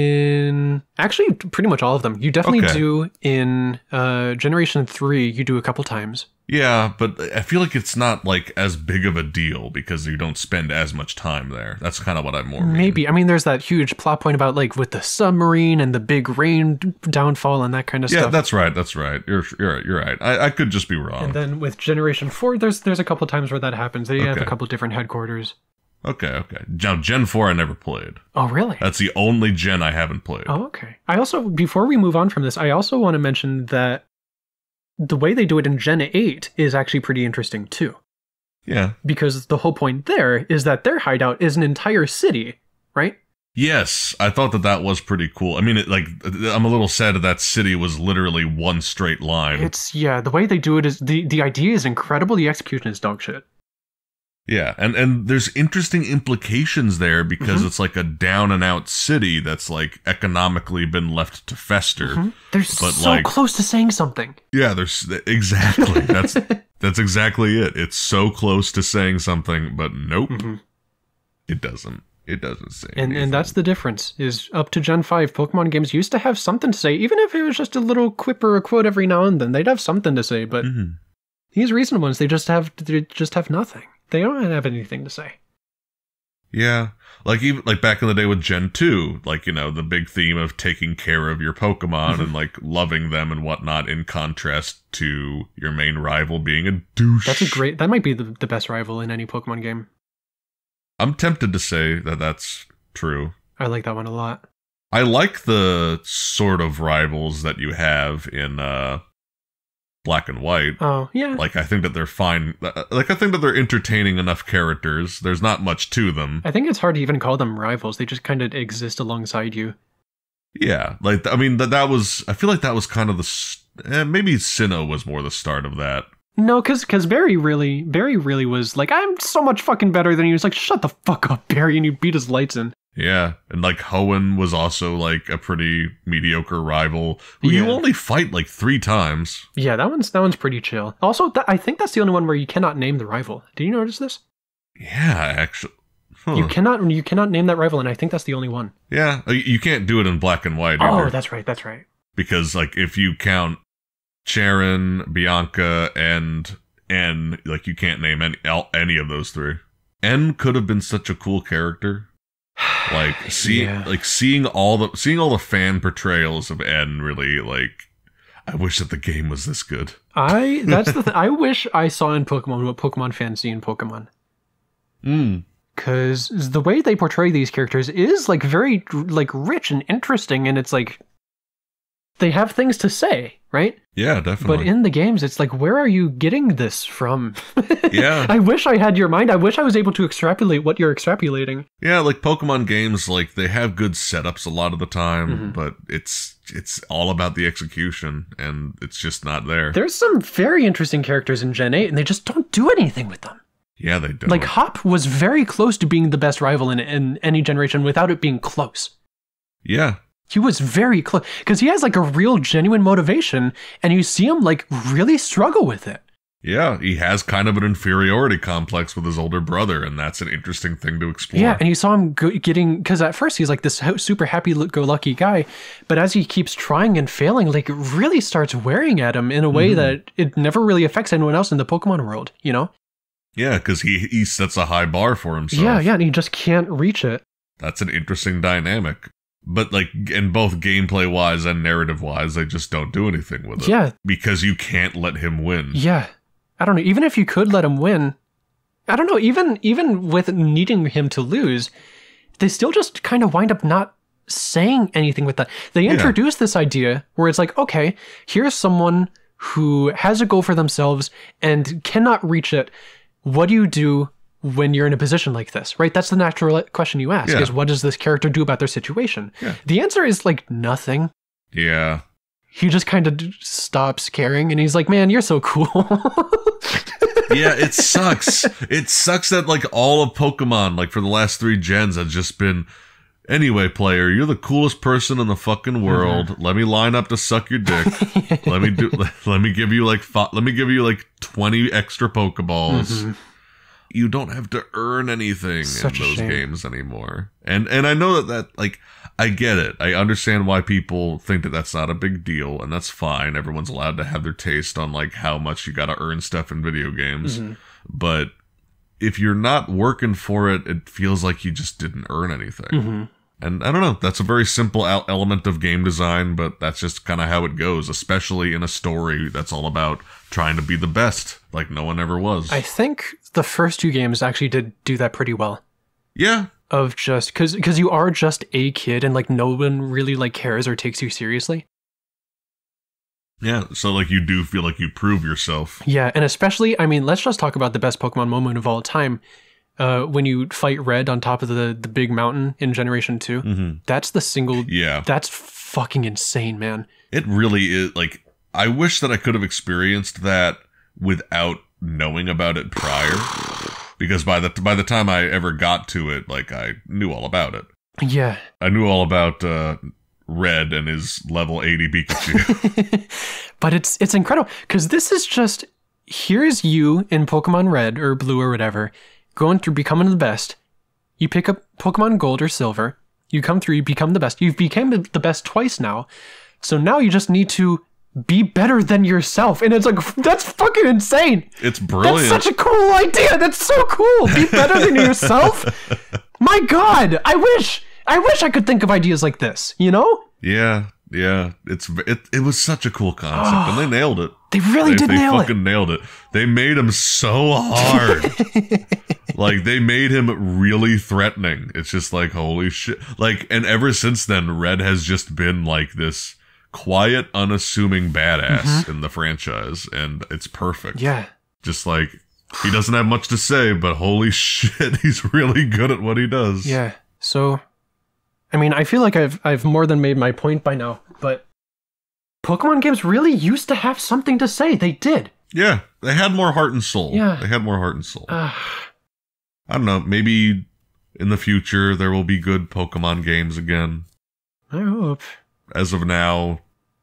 in actually pretty much all of them. You definitely Okay. do in uh, Generation three. You do a couple times. Yeah, but I feel like it's not like as big of a deal because you don't spend as much time there. That's kind of what I'm more mean. Maybe. I mean, there's that huge plot point about like with the submarine and the big rain downfall and that kind of Yeah, stuff. that's right. That's right. You're you're you're right. I, I could just be wrong. And then with Generation four, there's there's a couple times where that happens. They have a Okay. couple different headquarters. Okay, okay. Now, Gen four I never played. Oh, really? That's the only Gen I haven't played. Oh, okay. I also, before we move on from this, I also want to mention that the way they do it in Gen eight is actually pretty interesting too. Yeah. Because the whole point there is that their hideout is an entire city, right? Yes, I thought that that was pretty cool. I mean, it, like, I'm a little sad that that city was literally one straight line. It's, yeah, the way they do it is, the, the idea is incredible, the execution is dog shit. Yeah, and, and there's interesting implications there because Mhm. it's like a down and out city that's like economically been left to fester. Mhm. They're But, so like- close to saying something. Yeah, there's exactly. That's that's exactly it. It's so close to saying something, but nope. Mhm. It doesn't. It doesn't say And anything. and that's the difference, is up to Gen five, Pokemon games used to have something to say, even if it was just a little quip or a quote every now and then, they'd have something to say, but Mhm. these recent ones, they just have they just have nothing. They don't have anything to say. Yeah, like even like back in the day with Gen two, like, you know, the big theme of taking care of your Pokemon and like loving them and whatnot, in contrast to your main rival being a douche. That's a great, that might be the, the best rival in any Pokemon game. I'm tempted to say that that's true. I like that one a lot. I like the sort of rivals that you have in uh, Black and White. Oh, yeah. Like, I think that they're fine. Like, I think that they're entertaining enough characters. There's not much to them. I think it's hard to even call them rivals. They just kind of exist alongside you. Yeah, like, I mean, that that was, I feel like that was kind of the, s- eh, maybe Sinnoh was more the start of that. No, because cause Barry really, Barry really was like, I'm so much fucking better than you. He was like, shut the fuck up, Barry, and you beat his lights in. Yeah, and like Hoenn was also like a pretty mediocre rival who you Yeah. only fight like three times. Yeah, that one's that one's pretty chill. Also, th- I think that's the only one where you cannot name the rival. Did you notice this? Yeah, actually. Huh. You cannot you cannot name that rival, and I think that's the only one. Yeah, you- you can't do it in Black and White Oh, either. that's right, that's right. Because like if you count Charon, Bianca, and N, like you can't name any el- any of those three. N could have been such a cool character. Like seeing Yeah. like seeing all the seeing all the fan portrayals of N really, like, I wish that the game was this good. I that's the th- I wish I saw in Pokemon what Pokemon fans see in Pokemon. Mm. Because the way they portray these characters is like very like rich and interesting, and it's like they have things to say, right? Yeah, definitely. But in the games, it's like, where are you getting this from? Yeah. I wish I had your mind. I wish I was able to extrapolate what you're extrapolating. Yeah, like Pokemon games, like they have good setups a lot of the time, Mhm. but it's it's all about the execution, and it's just not there. There's some very interesting characters in Gen eight, and they just don't do anything with them. Yeah, they don't. Like, Hop was very close to being the best rival in, in any generation without it being close. yeah, He was very close, because he has like a real genuine motivation, and you see him like really struggle with it. yeah, he has kind of an inferiority complex with his older brother, and that's an interesting thing to explore. Yeah, and you saw him go- getting, because at first he's like this ho- super happy-go-lucky guy, but as he keeps trying and failing, like it really starts wearing at him in a way Mhm. that it never really affects anyone else in the Pokemon world, you know? Yeah, because he he sets a high bar for himself. Yeah, yeah, and he just can't reach it. That's an interesting dynamic. But like, in both gameplay wise and narrative wise, they just don't do anything with it. Yeah, Because you can't let him win. yeah. I don't know, even if you could let him win, I don't know, even even with needing him to lose, they still just kind of wind up not saying anything with that. They Yeah. introduce this idea where it's like, okay, here's someone who has a goal for themselves and cannot reach it. What do you do when you're in a position like this, right? That's the natural question you ask, Yeah. is what does this character do about their situation? Yeah. The answer is like nothing. Yeah. He just kind of stops caring and he's like, man, you're so cool. Yeah, it sucks. It sucks that like all of Pokemon, like for the last three gens, has just been, anyway, player, you're the coolest person in the fucking world. Mm-hmm. Let me line up to suck your dick. let me do. Let me give you like. Fi- let me give you like twenty extra Pokeballs. Mm-hmm. you don't have to earn anything Such in a those shame. games anymore. And and I know that that like I get it. I understand why people think that that's not a big deal, and that's fine. Everyone's allowed to have their taste on like how much you got to earn stuff in video games. Mm-hmm. But if you're not working for it, it feels like you just didn't earn anything. Mm-hmm. And I don't know, that's a very simple el- element of game design, but that's just kind of how it goes, especially in a story that's all about trying to be the best, like no one ever was. I think the first two games actually did do that pretty well. Yeah. Of just, because because you are just a kid and like no one really like cares or takes you seriously. Yeah, so like you do feel like you prove yourself. Yeah, and especially, I mean, let's just talk about the best Pokemon moment of all time. Uh, when you fight Red on top of the, the big mountain in Generation two, Mm-hmm. that's the single, Yeah. that's fucking insane, man. It really is, like, I wish that I could have experienced that without knowing about it prior. Because by the by the time I ever got to it, like, I knew all about it. Yeah. I knew all about uh, Red and his level eighty Pikachu. But it's it's incredible, because this is just, here's you in Pokemon Red or Blue or whatever, going through becoming the best. You pick up Pokemon Gold or Silver. You come through, you become the best. You've become the best twice now. So now you just need to be better than yourself. And it's like, that's fucking insane. It's brilliant. That's such a cool idea. That's so cool. Be better than yourself. My God, I wish, I wish I could think of ideas like this, you know? Yeah, yeah. It's it, it was such a cool concept, and they nailed it. They really they, did they nail fucking it. nailed it. They made him so hard. Like, they made him really threatening. It's just like, holy shit. Like, and ever since then, Red has just been like this quiet, unassuming badass mm-hmm. in the franchise, and it's perfect. Yeah. Just like, he doesn't have much to say, but holy shit, he's really good at what he does. Yeah. So, I mean, I feel like I've I've more than made my point by now, but Pokemon games really used to have something to say. They did. Yeah, they had more heart and soul. Yeah. They had more heart and soul. Uh, I don't know, maybe in the future there will be good Pokemon games again. I hope. As of now,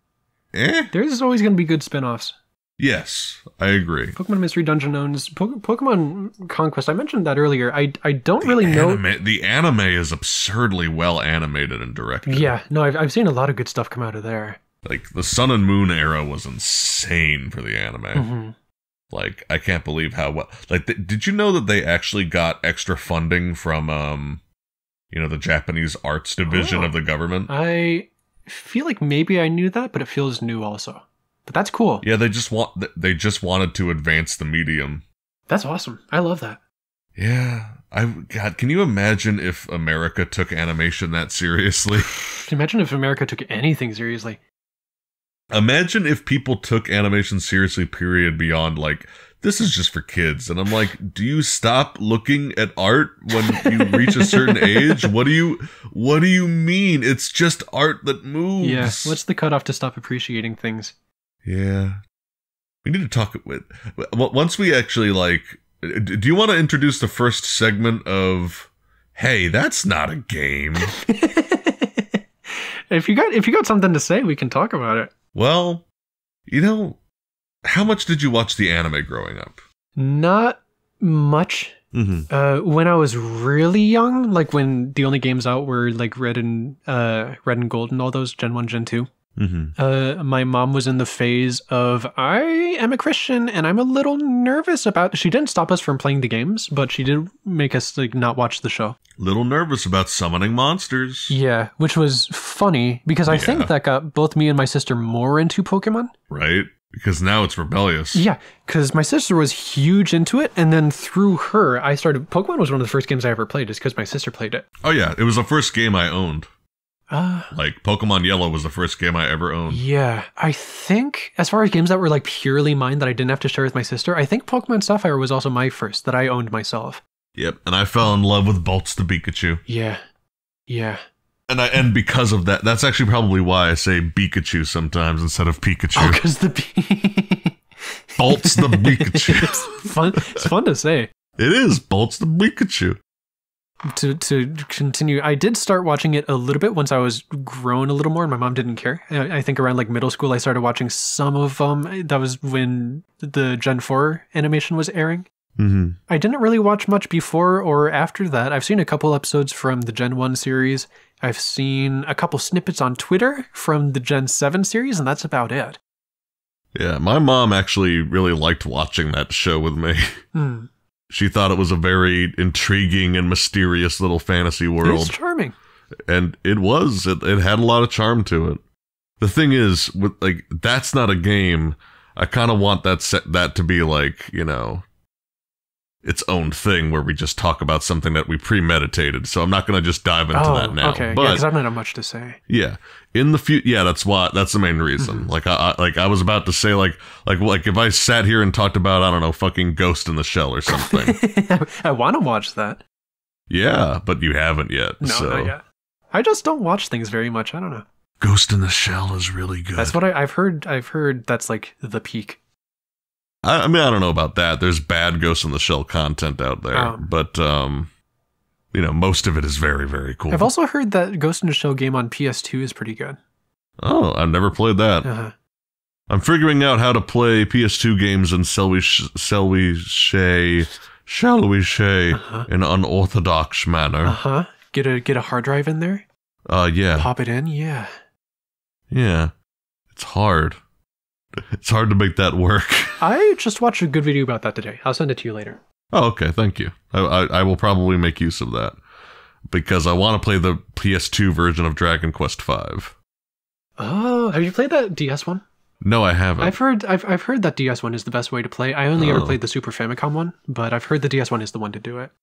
eh? There's always going to be good spin-offs. Yes, I agree. Pokemon Mystery Dungeon owns po- Pokemon Conquest. I mentioned that earlier. I I don't the really anime, know. The anime is absurdly well animated and directed. Yeah, no, I've I've seen a lot of good stuff come out of there. Like, the Sun and Moon era was insane for the anime. Mm-hmm. Like, I can't believe how well. Like, th- did you know that they actually got extra funding from, um, you know, the Japanese arts division Oh. of the government? I feel like maybe I knew that, but it feels new also. But that's cool. Yeah, they just want they just wanted to advance the medium. That's awesome. I love that. Yeah, I God, can you imagine if America took animation that seriously? Imagine if America took anything seriously. Imagine if people took animation seriously, period, beyond like, this is just for kids. And I'm like, do you stop looking at art when you reach a certain age? What do you what do you mean? It's just art that moves. Yeah, what's the cutoff to stop appreciating things? Yeah. We need to talk with once we actually like do you want to introduce the first segment of hey, that's not a game? If you got if you got something to say, we can talk about it. Well, you know, how much did you watch the anime growing up? Not much. Mm-hmm. Uh, when I was really young, like when the only games out were like Red and uh, Red and Gold and all those, Gen one, Gen two. Mm-hmm. Uh, my mom was in the phase of, I am a Christian and I'm a little nervous about. She didn't stop us from playing the games, but she did make us like not watch the show. Little nervous about summoning monsters. Yeah, which was funny because I Yeah. think that got both me and my sister more into Pokemon. Right? Because now it's rebellious. Yeah, because my sister was huge into it, and then through her, I started. Pokemon was one of the first games I ever played, just because my sister played it. Oh yeah, it was the first game I owned. Uh, Like, Pokemon Yellow was the first game I ever owned. yeah, I think as far as games that were like purely mine that I didn't have to share with my sister, I think Pokemon Sapphire was also my first that I owned myself. Yep, and I fell in love with Bolts the Pikachu. Yeah, yeah. And I and because of that, that's actually probably why I say Pikachu sometimes instead of Pikachu. Oh, because the P- Bolts the Pikachu. It's fun. It's fun to say. It is Bolts the Pikachu. To to continue, I did start watching it a little bit once I was grown a little more, and my mom didn't care. I, I think around like middle school, I started watching some of them. That was when the Gen four animation was airing. Mm-hmm. I didn't really watch much before or after that. I've seen a couple episodes from the Gen one series. I've seen a couple snippets on Twitter from the Gen seven series, and that's about it. Yeah, my mom actually really liked watching that show with me. Hmm. She thought it was a very intriguing and mysterious little fantasy world. It's charming. And it was. It, it had a lot of charm to it. The thing is, with like that's not a game. I kind of want that set, that to be like, you know, its own thing where we just talk about something that we premeditated. So I'm not going to just dive into oh, that now. Okay, but, yeah, because I don't have much to say. Yeah, in the future, yeah, that's why. That's the main reason. Mm-hmm. Like, I, I like I was about to say, like, like, like if I sat here and talked about, I don't know, fucking Ghost in the Shell or something. I want to watch that. Yeah, but you haven't yet. No, so. not yet. I just don't watch things very much. I don't know. Ghost in the Shell is really good. That's what I, I've heard. I've heard that's like the peak. I, I mean, I don't know about that. There's bad Ghost in the Shell content out there, Oh. but um, you know, most of it is very, very cool. I've also heard that Ghost in the Shell game on P S two is pretty good. Oh, I've never played that. Uh-huh. I'm figuring out how to play P S two games in shall we sh- shall we say shall we say Uh-huh. in an unorthodox manner. Uh huh. Get a get a hard drive in there. Uh, yeah, Pop it in. Yeah. yeah. It's hard. It's hard to make that work. I just watched a good video about that today. I'll send it to you later. Oh, okay. Thank you. I, I I will probably make use of that because I want to play the P S two version of Dragon Quest five. Oh, have you played that D S one? No, I haven't. I've heard I've I've heard that D S one is the best way to play. I only Oh. ever played the Super Famicom one, but I've heard the D S one is the one to do it.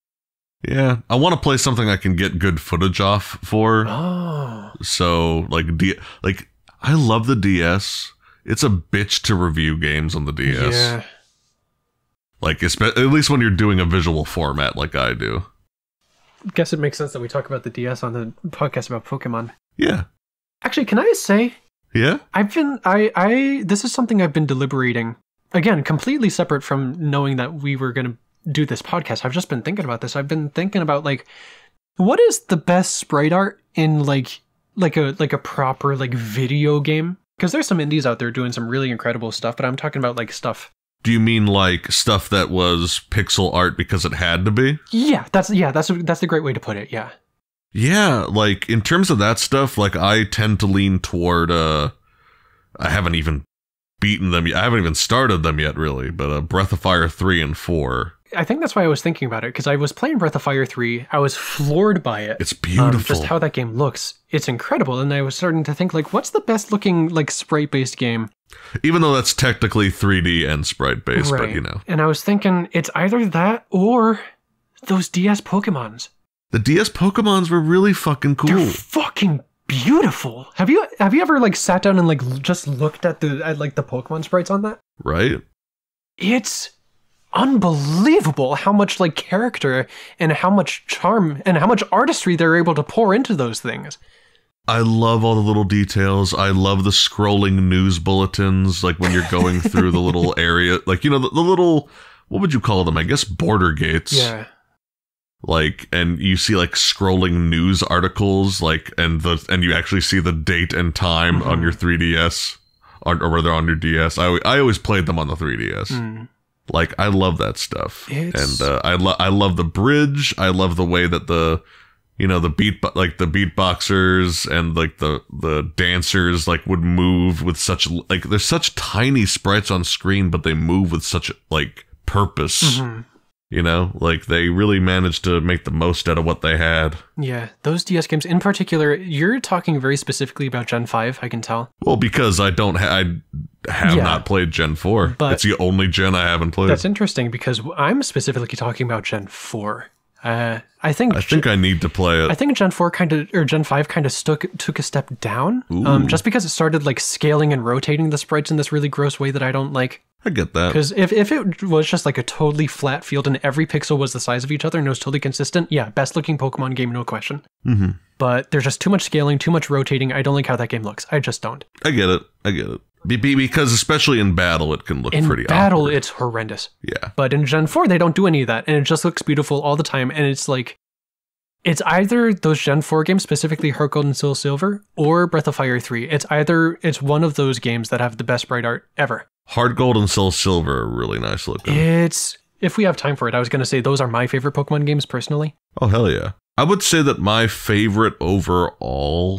Yeah, I want to play something I can get good footage off for. Oh. So, like, D- like I love the D S. It's a bitch to review games on the D S. Yeah. Like, espe- at least when you're doing a visual format like I do. Guess it makes sense that we talk about the D S on the podcast about Pokemon. Yeah. Actually, can I say Yeah? I've been I I this is something I've been deliberating. Again, completely separate from knowing that we were going to do this podcast. I've just been thinking about this. I've been thinking about like what is the best sprite art in like like a like a proper like video game? Because there's some indies out there doing some really incredible stuff, but I'm talking about like stuff. Do you mean like stuff that was pixel art because it had to be? Yeah, that's yeah, that's a, that's a great way to put it. Yeah. Yeah, like in terms of that stuff, like I tend to lean toward uh I haven't even beaten them yet. I haven't even started them yet really, but uh, Breath of Fire three and four. I think that's why I was thinking about it, because I was playing Breath of Fire three. I was floored by it. It's beautiful. Um, just how that game looks. It's incredible. And I was starting to think, like, what's the best looking, like, sprite-based game? Even though that's technically three D and sprite-based, Right. but you know. And I was thinking, it's either that or those D S Pokemons. The D S Pokemons were really fucking cool. They're fucking beautiful. Have you have you ever, like, sat down and, like, l- just looked at the, at, like, the Pokemon sprites on that? Right? It's unbelievable how much like character and how much charm and how much artistry they're able to pour into those things. I love all the little details. I love the scrolling news bulletins, like when you're going through the little area, like, you know, the, the little, what would you call them? I guess border gates. Yeah. Like, and you see like scrolling news articles, like, and the, and you actually see the date and time Mhm. on your three D S, or, or rather on your D S. I, I always played them on the three D S. Mm. Like, I love that stuff. It's- And uh, I, lo- I love the bridge. I love the way that the, you know, the beat, like the beatboxers and like the, the dancers like would move with such, like, there's such tiny sprites on screen, but they move with such like purpose. Mhm. You know, like they really managed to make the most out of what they had. Yeah, those D S games in particular, you're talking very specifically about Gen five, I can tell. Well, because I don't, ha- I have Yeah. not played Gen four. But- it's the only Gen I haven't played. That's interesting because I'm specifically talking about Gen four. Uh, I think I think I need to play it. I think Gen four kind of, or Gen five kind of took took a step down, Ooh. um, just because it started like scaling and rotating the sprites in this really gross way that I don't like. I get that. Because if, if it was just like a totally flat field and every pixel was the size of each other and it was totally consistent, yeah, best looking Pokemon game, no question. Mm-hmm. But there's just too much scaling, too much rotating. I don't like how that game looks. I just don't. I get it. I get it. Be- be- because especially in battle, it can look In pretty battle, awkward. it's horrendous. Yeah. But in Gen four, they don't do any of that. And it just looks beautiful all the time. And it's like, it's either those Gen four games, specifically Heart Gold and Soul Silver, or Breath of Fire three. It's either, it's one of those games that have the best sprite art ever. Heart Gold and Soul Silver are really nice looking. It's if we have time for it, I was going to say those are my favorite Pokemon games personally. Oh, hell yeah. I would say that my favorite overall...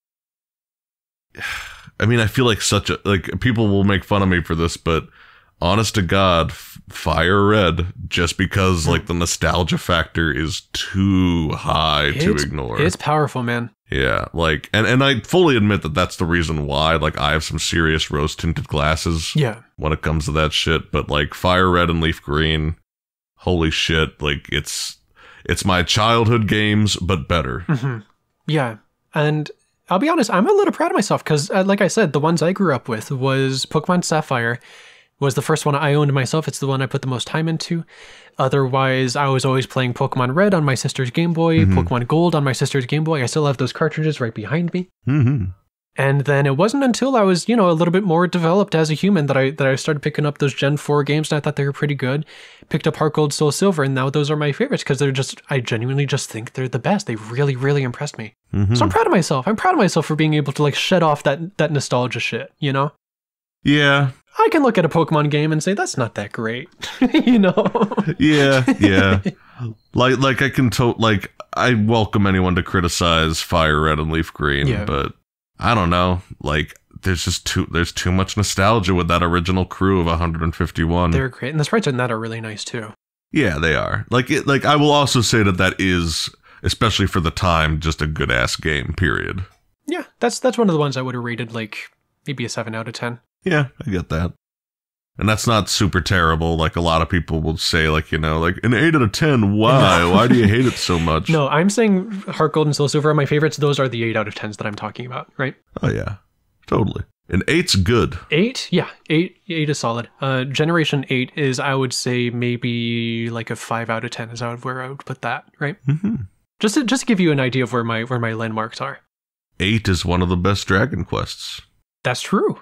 I mean, I feel like such a... Like, people will make fun of me for this, but honest to God, Fire Red, just because, like, the nostalgia factor is too high it's, to ignore. It's powerful, man. Yeah, like, and, and I fully admit that that's the reason why, like, I have some serious rose-tinted glasses yeah. when it comes to that shit, but, like, Fire Red and Leaf Green, holy shit, like, it's, it's my childhood games, but better. Mm-hmm. Yeah, and I'll be honest, I'm a little proud of myself, because, uh, like I said, the ones I grew up with was Pokemon Sapphire, was the first one I owned myself. It's the one I put the most time into. Otherwise, I was always playing Pokemon Red on my sister's Game Boy, mm-hmm. Pokemon Gold on my sister's Game Boy. I still have those cartridges right behind me. Mm-hmm. And then it wasn't until I was, you know, a little bit more developed as a human that I that I started picking up those Gen four games, and I thought they were pretty good. Picked up Heart Gold, Soul Silver, and now those are my favorites because they're just, I genuinely just think they're the best. They really, really impressed me. Mm-hmm. So I'm proud of myself. I'm proud of myself for being able to, like, shed off that that nostalgia shit, you know? Yeah. I can look at a Pokemon game and say, that's not that great, you know? Yeah, yeah. like, like I can, to- like, I welcome anyone to criticize Fire Red and Leaf Green, yeah. but I don't know, like, there's just too, there's too much nostalgia with that original crew of one hundred fifty-one. They're great, and the sprites in that are really nice, too. Yeah, they are. Like, it, like I will also say that that is, especially for the time, just a good-ass game, period. Yeah, that's that's one of the ones I would have rated, like, maybe a seven out of ten. Yeah, I get that. And that's not super terrible. Like, a lot of people will say, like, you know, like, an eight out of ten, why? Why do you hate it so much? No, I'm saying Heart Gold and Soul Silver are my favorites. Those are the eight out of tens that I'm talking about, right? Oh, yeah. Totally. And eight's good. eight? Yeah, eight eight is solid. Uh, Generation eight is, I would say, maybe like a five out of ten is out of where I would put that, right? Mm-hmm. Just to, just to give you an idea of where my where my landmarks are. eight is one of the best Dragon Quests. That's true.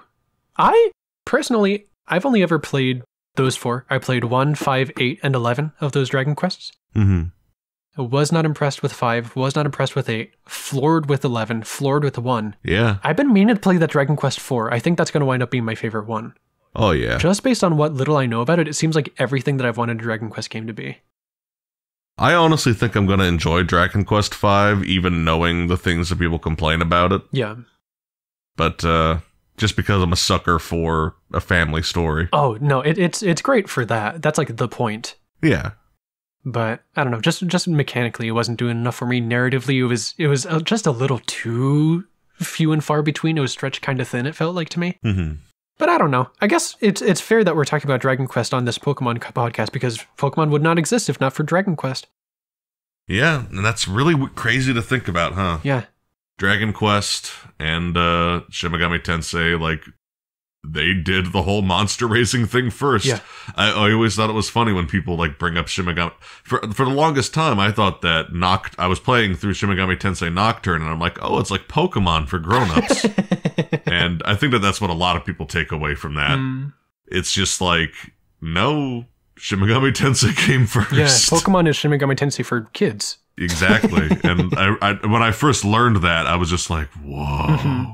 I, personally, I've only ever played those four. I played one, five, eight, and eleven of those Dragon Quests. Mm-hmm. I was not impressed with five, was not impressed with eight, floored with eleven, floored with one. Yeah. I've been meaning to play that Dragon Quest four. I think that's going to wind up being my favorite one. Oh, yeah. Just based on what little I know about it, it seems like everything that I've wanted a Dragon Quest game to be. I honestly think I'm going to enjoy Dragon Quest five, even knowing the things that people complain about it. Yeah. But, uh... just because I'm a sucker for a family story. Oh, no, it, it's it's great for that. That's like the point. Yeah. But I don't know, just just mechanically it wasn't doing enough for me. Narratively, it was it was just a little too few and far between. It was stretched kind of thin, it felt like to me. Mm-hmm. But I don't know. I guess it's it's fair that we're talking about Dragon Quest on this Pokemon podcast because Pokemon would not exist if not for Dragon Quest. Yeah, and that's really w- crazy to think about, huh? Yeah. Dragon Quest and uh, Shin Megami Tensei, like, they did the whole monster racing thing first. Yeah. I, I always thought it was funny when people, like, bring up Shin Megami... For, for the longest time, I thought that Noct- I was playing through Shin Megami Tensei Nocturne, and I'm like, oh, it's like Pokemon for grown-ups. And I think that that's what a lot of people take away from that. Mm. It's just like, no, Shin Megami Tensei came first. Yeah, Pokemon is Shin Megami Tensei for kids. Exactly. And I, I, when I first learned that, I was just like, whoa. Mm-hmm.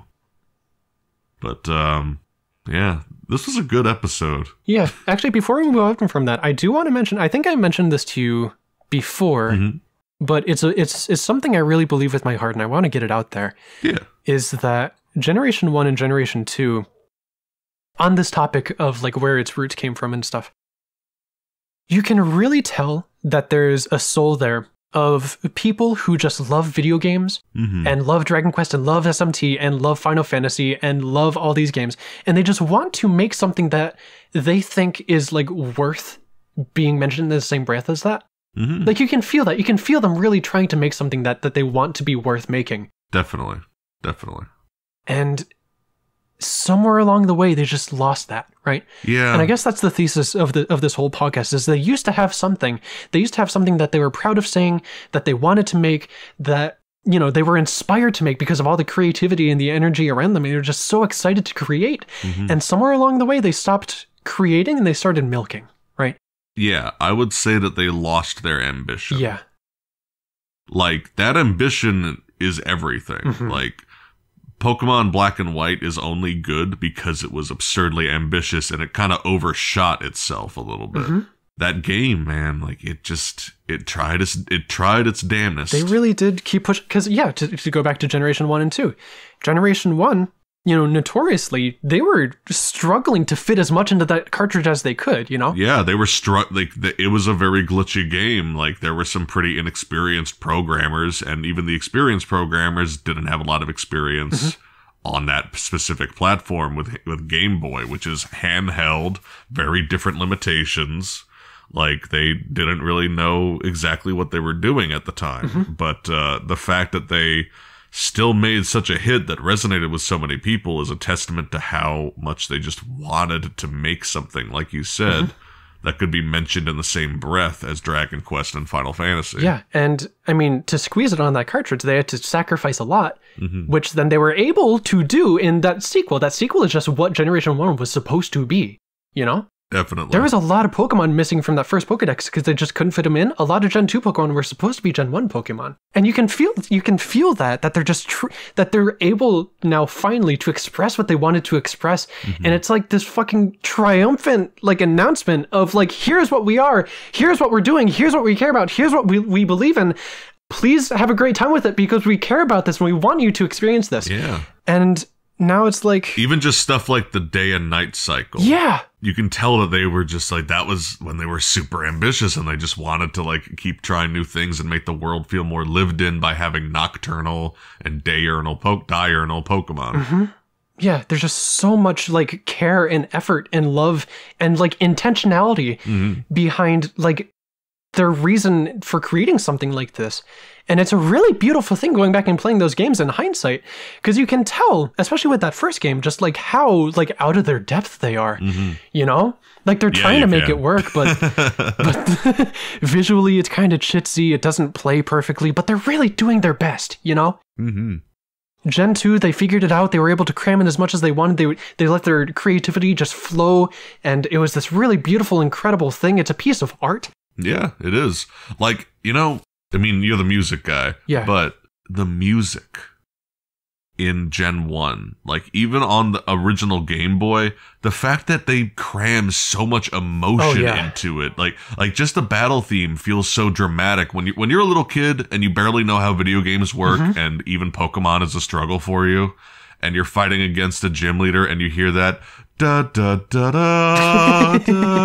But, um, yeah, this was a good episode. Yeah. Actually, before we move on from that, I do want to mention, I think I mentioned this to you before, mm-hmm. but it's, a, it's, it's something I really believe with my heart, and I want to get it out there. Yeah. Is that Generation one and Generation two, on this topic of, like, where its roots came from and stuff, you can really tell that there's a soul there of people who just love video games mm-hmm. and love Dragon Quest and love S M T and love Final Fantasy and love all these games. And they just want to make something that they think is, like, worth being mentioned in the same breath as that. Mm-hmm. Like, you can feel that. You can feel them really trying to make something that, that they want to be worth making. Definitely. Definitely. And somewhere along the way, they just lost that, right? Yeah. And I guess that's the thesis of the of this whole podcast, is they used to have something. They used to have something that they were proud of saying, that they wanted to make, that, you know, they were inspired to make because of all the creativity and the energy around them. And they were just so excited to create. Mm-hmm. And somewhere along the way, they stopped creating and they started milking, right? Yeah, I would say that they lost their ambition. Yeah. Like, that ambition is everything. Mm-hmm. Like, Pokemon Black and White is only good because it was absurdly ambitious and it kind of overshot itself a little bit. Mm-hmm. that game, man, like it just it tried its it tried its damnedest. They really did keep pushing, because yeah, to, to go back to Generation One and Two, Generation One, you know, notoriously they were struggling to fit as much into that cartridge as they could. You know, yeah, they were struck. Like the, it was a very glitchy game. Like there were some pretty inexperienced programmers, and even the experienced programmers didn't have a lot of experience. Mm-hmm. On that specific platform with with Game Boy, which is handheld, very different limitations. Like they didn't really know exactly what they were doing at the time. Mm-hmm. But uh, the fact that they still made such a hit that resonated with so many people is a testament to how much they just wanted to make something, like you said, mm-hmm. that could be mentioned in the same breath as Dragon Quest and Final Fantasy. Yeah, and I mean, to squeeze it on that cartridge, they had to sacrifice a lot, mm-hmm. which then they were able to do in that sequel. That sequel is just what Generation one was supposed to be, you know? Definitely. There was a lot of Pokemon missing from that first Pokedex because they just couldn't fit them in. A lot of Gen two Pokemon were supposed to be Gen one Pokemon. And you can feel you can feel that, that they're just, tr- that they're able now finally to express what they wanted to express. Mm-hmm. And it's like this fucking triumphant like announcement of like, here's what we are, here's what we're doing, here's what we care about, here's what we, we believe in. Please have a great time with it because we care about this and we want you to experience this. Yeah. And now it's like... Even just stuff like the day and night cycle. Yeah. You can tell that they were just like, that was when they were super ambitious and they just wanted to like keep trying new things and make the world feel more lived in by having nocturnal and diurnal, po- diurnal Pokemon. Mm-hmm. Yeah, there's just so much like care and effort and love and like intentionality mm-hmm. behind like their reason for creating something like this. And it's a really beautiful thing going back and playing those games in hindsight, because you can tell, especially with that first game, just like how like out of their depth they are, mm-hmm. you know, like they're yeah, trying to make can. it work, but, but visually it's kind of chitsy. It doesn't play perfectly, but they're really doing their best, you know? Mm-hmm. Gen two, they figured it out. They were able to cram in as much as they wanted. They they let their creativity just flow. And it was this really beautiful, incredible thing. It's a piece of art. Yeah, it is. Like, you know, I mean, you're the music guy, yeah. but the music in Gen one, like even on the original Game Boy, the fact that they cram so much emotion oh, yeah. into it, like like just the battle theme feels so dramatic. When you when you're a little kid and you barely know how video games work, mm-hmm. and even Pokemon is a struggle for you, and you're fighting against a gym leader and you hear that da da da da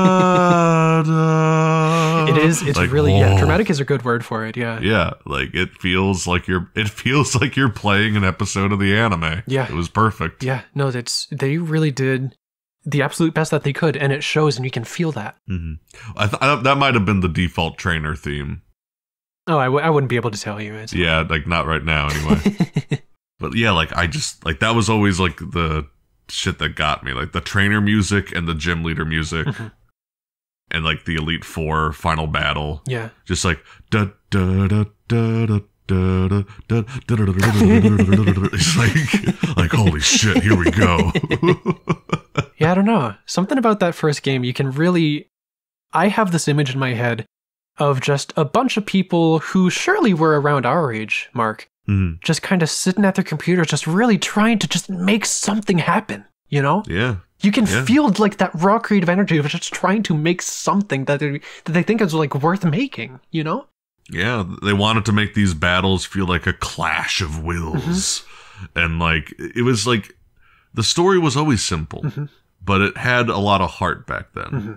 da da. It is. It's like, really. Oh. Yeah, dramatic is a good word for it. Yeah. Yeah, like it feels like you're. It feels like you're playing an episode of the anime. Yeah, it was perfect. Yeah, no, that's they really did the absolute best that they could, and it shows, and you can feel that. Mm-hmm. I, th- I that might have been the default trainer theme. Oh, I, w- I wouldn't be able to tell you. It's yeah, like not right now, anyway. But yeah, like I just like that was always like the shit that got me, like the trainer music and the gym leader music, mm-hmm. and like the Elite Four final battle. Yeah, just like da da da da da da da da da da da. It's like like holy shit, here we go. Yeah, I don't know, something about that first game. You can really, I have this image in my head of just a bunch of people who surely were around our age, Mark. Mm-hmm. Just kind of sitting at their computers, just really trying to just make something happen, you know? Yeah. You can yeah. feel like that raw creative energy of just trying to make something that they, that they think is like worth making, you know? Yeah, they wanted to make these battles feel like a clash of wills. Mm-hmm. And like, it was like, the story was always simple, mm-hmm. but it had a lot of heart back then. Mm-hmm.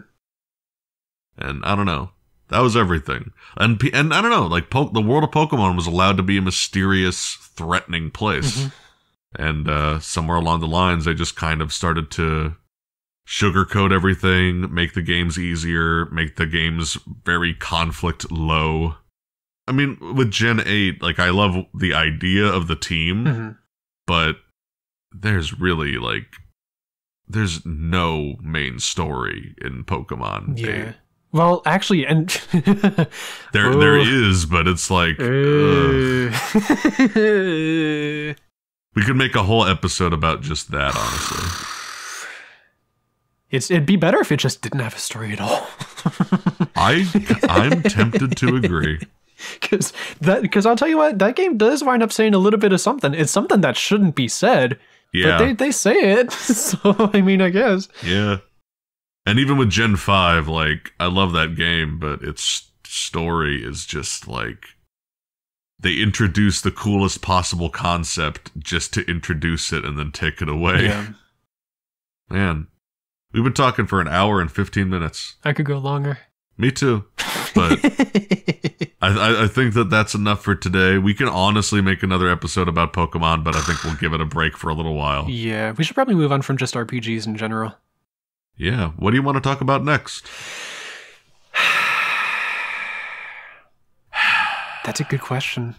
And I don't know. That was everything. And and I don't know, like po- the world of Pokemon was allowed to be a mysterious, threatening place. Mm-hmm. And uh, somewhere along the lines, they just kind of started to sugarcoat everything, make the games easier, make the games very conflict low. I mean, with Gen eight, like I love the idea of the team, mm-hmm. but there's really like, there's no main story in Pokemon yeah. eight. Well, actually, and there oh. there is, but it's like uh. we could make a whole episode about just that. Honestly, it's it'd be better if it just didn't have a story at all. I I'm tempted to agree. Because that because I'll tell you what, that game does wind up saying a little bit of something. It's something that shouldn't be said. Yeah, but they they say it. So I mean, I guess. Yeah. And even with Gen five, like, I love that game, but its story is just like, they introduce the coolest possible concept just to introduce it and then take it away. Yeah. Man, we've been talking for an hour and fifteen minutes. I could go longer. Me too. But I, I think that that's enough for today. We can honestly make another episode about Pokemon, but I think we'll give it a break for a little while. Yeah, we should probably move on from just R P Gs in general. Yeah, what do you want to talk about next? That's a good question.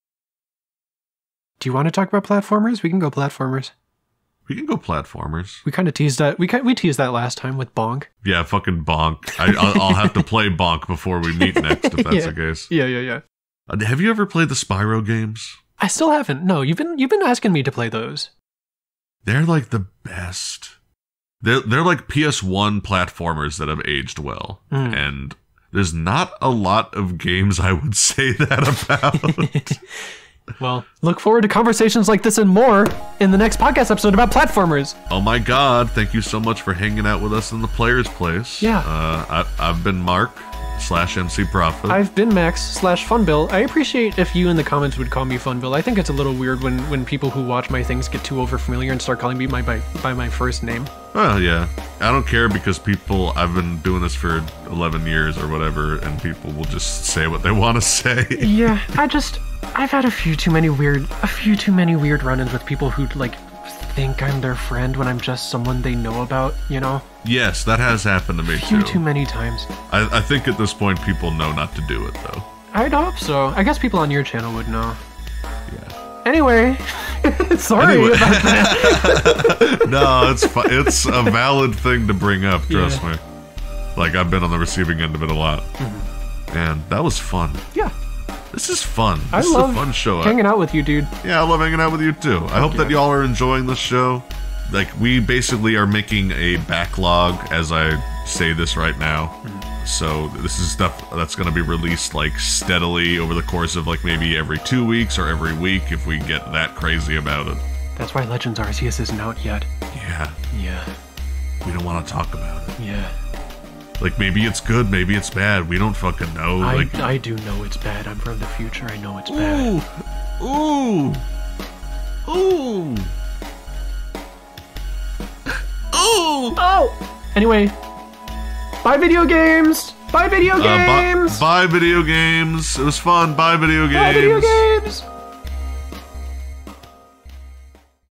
Do you want to talk about platformers? We can go platformers. We can go platformers. We kind of teased that. We we teased that last time with Bonk. Yeah, fucking Bonk. I, I'll, I'll have to play Bonk before we meet next, if that's yeah. the case. Yeah, yeah, yeah. Uh, have you ever played the Spyro games? I still haven't. No, you've been you've been asking me to play those. They're like the best. They're they're like P S one platformers that have aged well, Mm. and there's not a lot of games I would say that about. Well, look forward to conversations like this and more in the next podcast episode about platformers. Oh my god, thank you so much for hanging out with us in the Player's Place. Yeah. Uh, I, I've been Mark, slash EmceeProphIt. I've been Max slash Funbil. I appreciate if you in the comments would call me Funbil. I think it's a little weird when, when people who watch my things get too overfamiliar and start calling me by, by, by my first name. Oh, yeah. I don't care because people, I've been doing this for eleven years or whatever, and people will just say what they want to say. Yeah, I just... I've had a few too many weird, a few too many weird run-ins with people who, like, think I'm their friend when I'm just someone they know about, you know? Yes, that has happened to me, A few too. too many times. I, I think at this point people know not to do it, though. I'd hope so. I guess people on your channel would know. Yeah. Anyway, sorry Anyway. about that. No, it's fu- it's a valid thing to bring up, trust Yeah. me. Like, I've been on the receiving end of it a lot. Mm-hmm. And that was fun. Yeah. This is fun. This I is love a fun show. hanging out with you, dude. Yeah, I love hanging out with you too. I hope yeah. that y'all are enjoying this show. Like, we basically are making a backlog as I say this right now. Mm. So this is stuff that's going to be released like steadily over the course of like maybe every two weeks or every week if we get that crazy about it. That's why Legends Arceus isn't out yet. Yeah, Yeah. we don't want to talk about it. Yeah. Like, maybe it's good, maybe it's bad. We don't fucking know. I, Like, I do know it's bad. I'm from the future. I know it's bad. ooh, ooh, ooh, ooh. Oh! Anyway, buy video games! Buy video Uh, bu- games! buy video games. It was fun. Buy video games. Buy video games!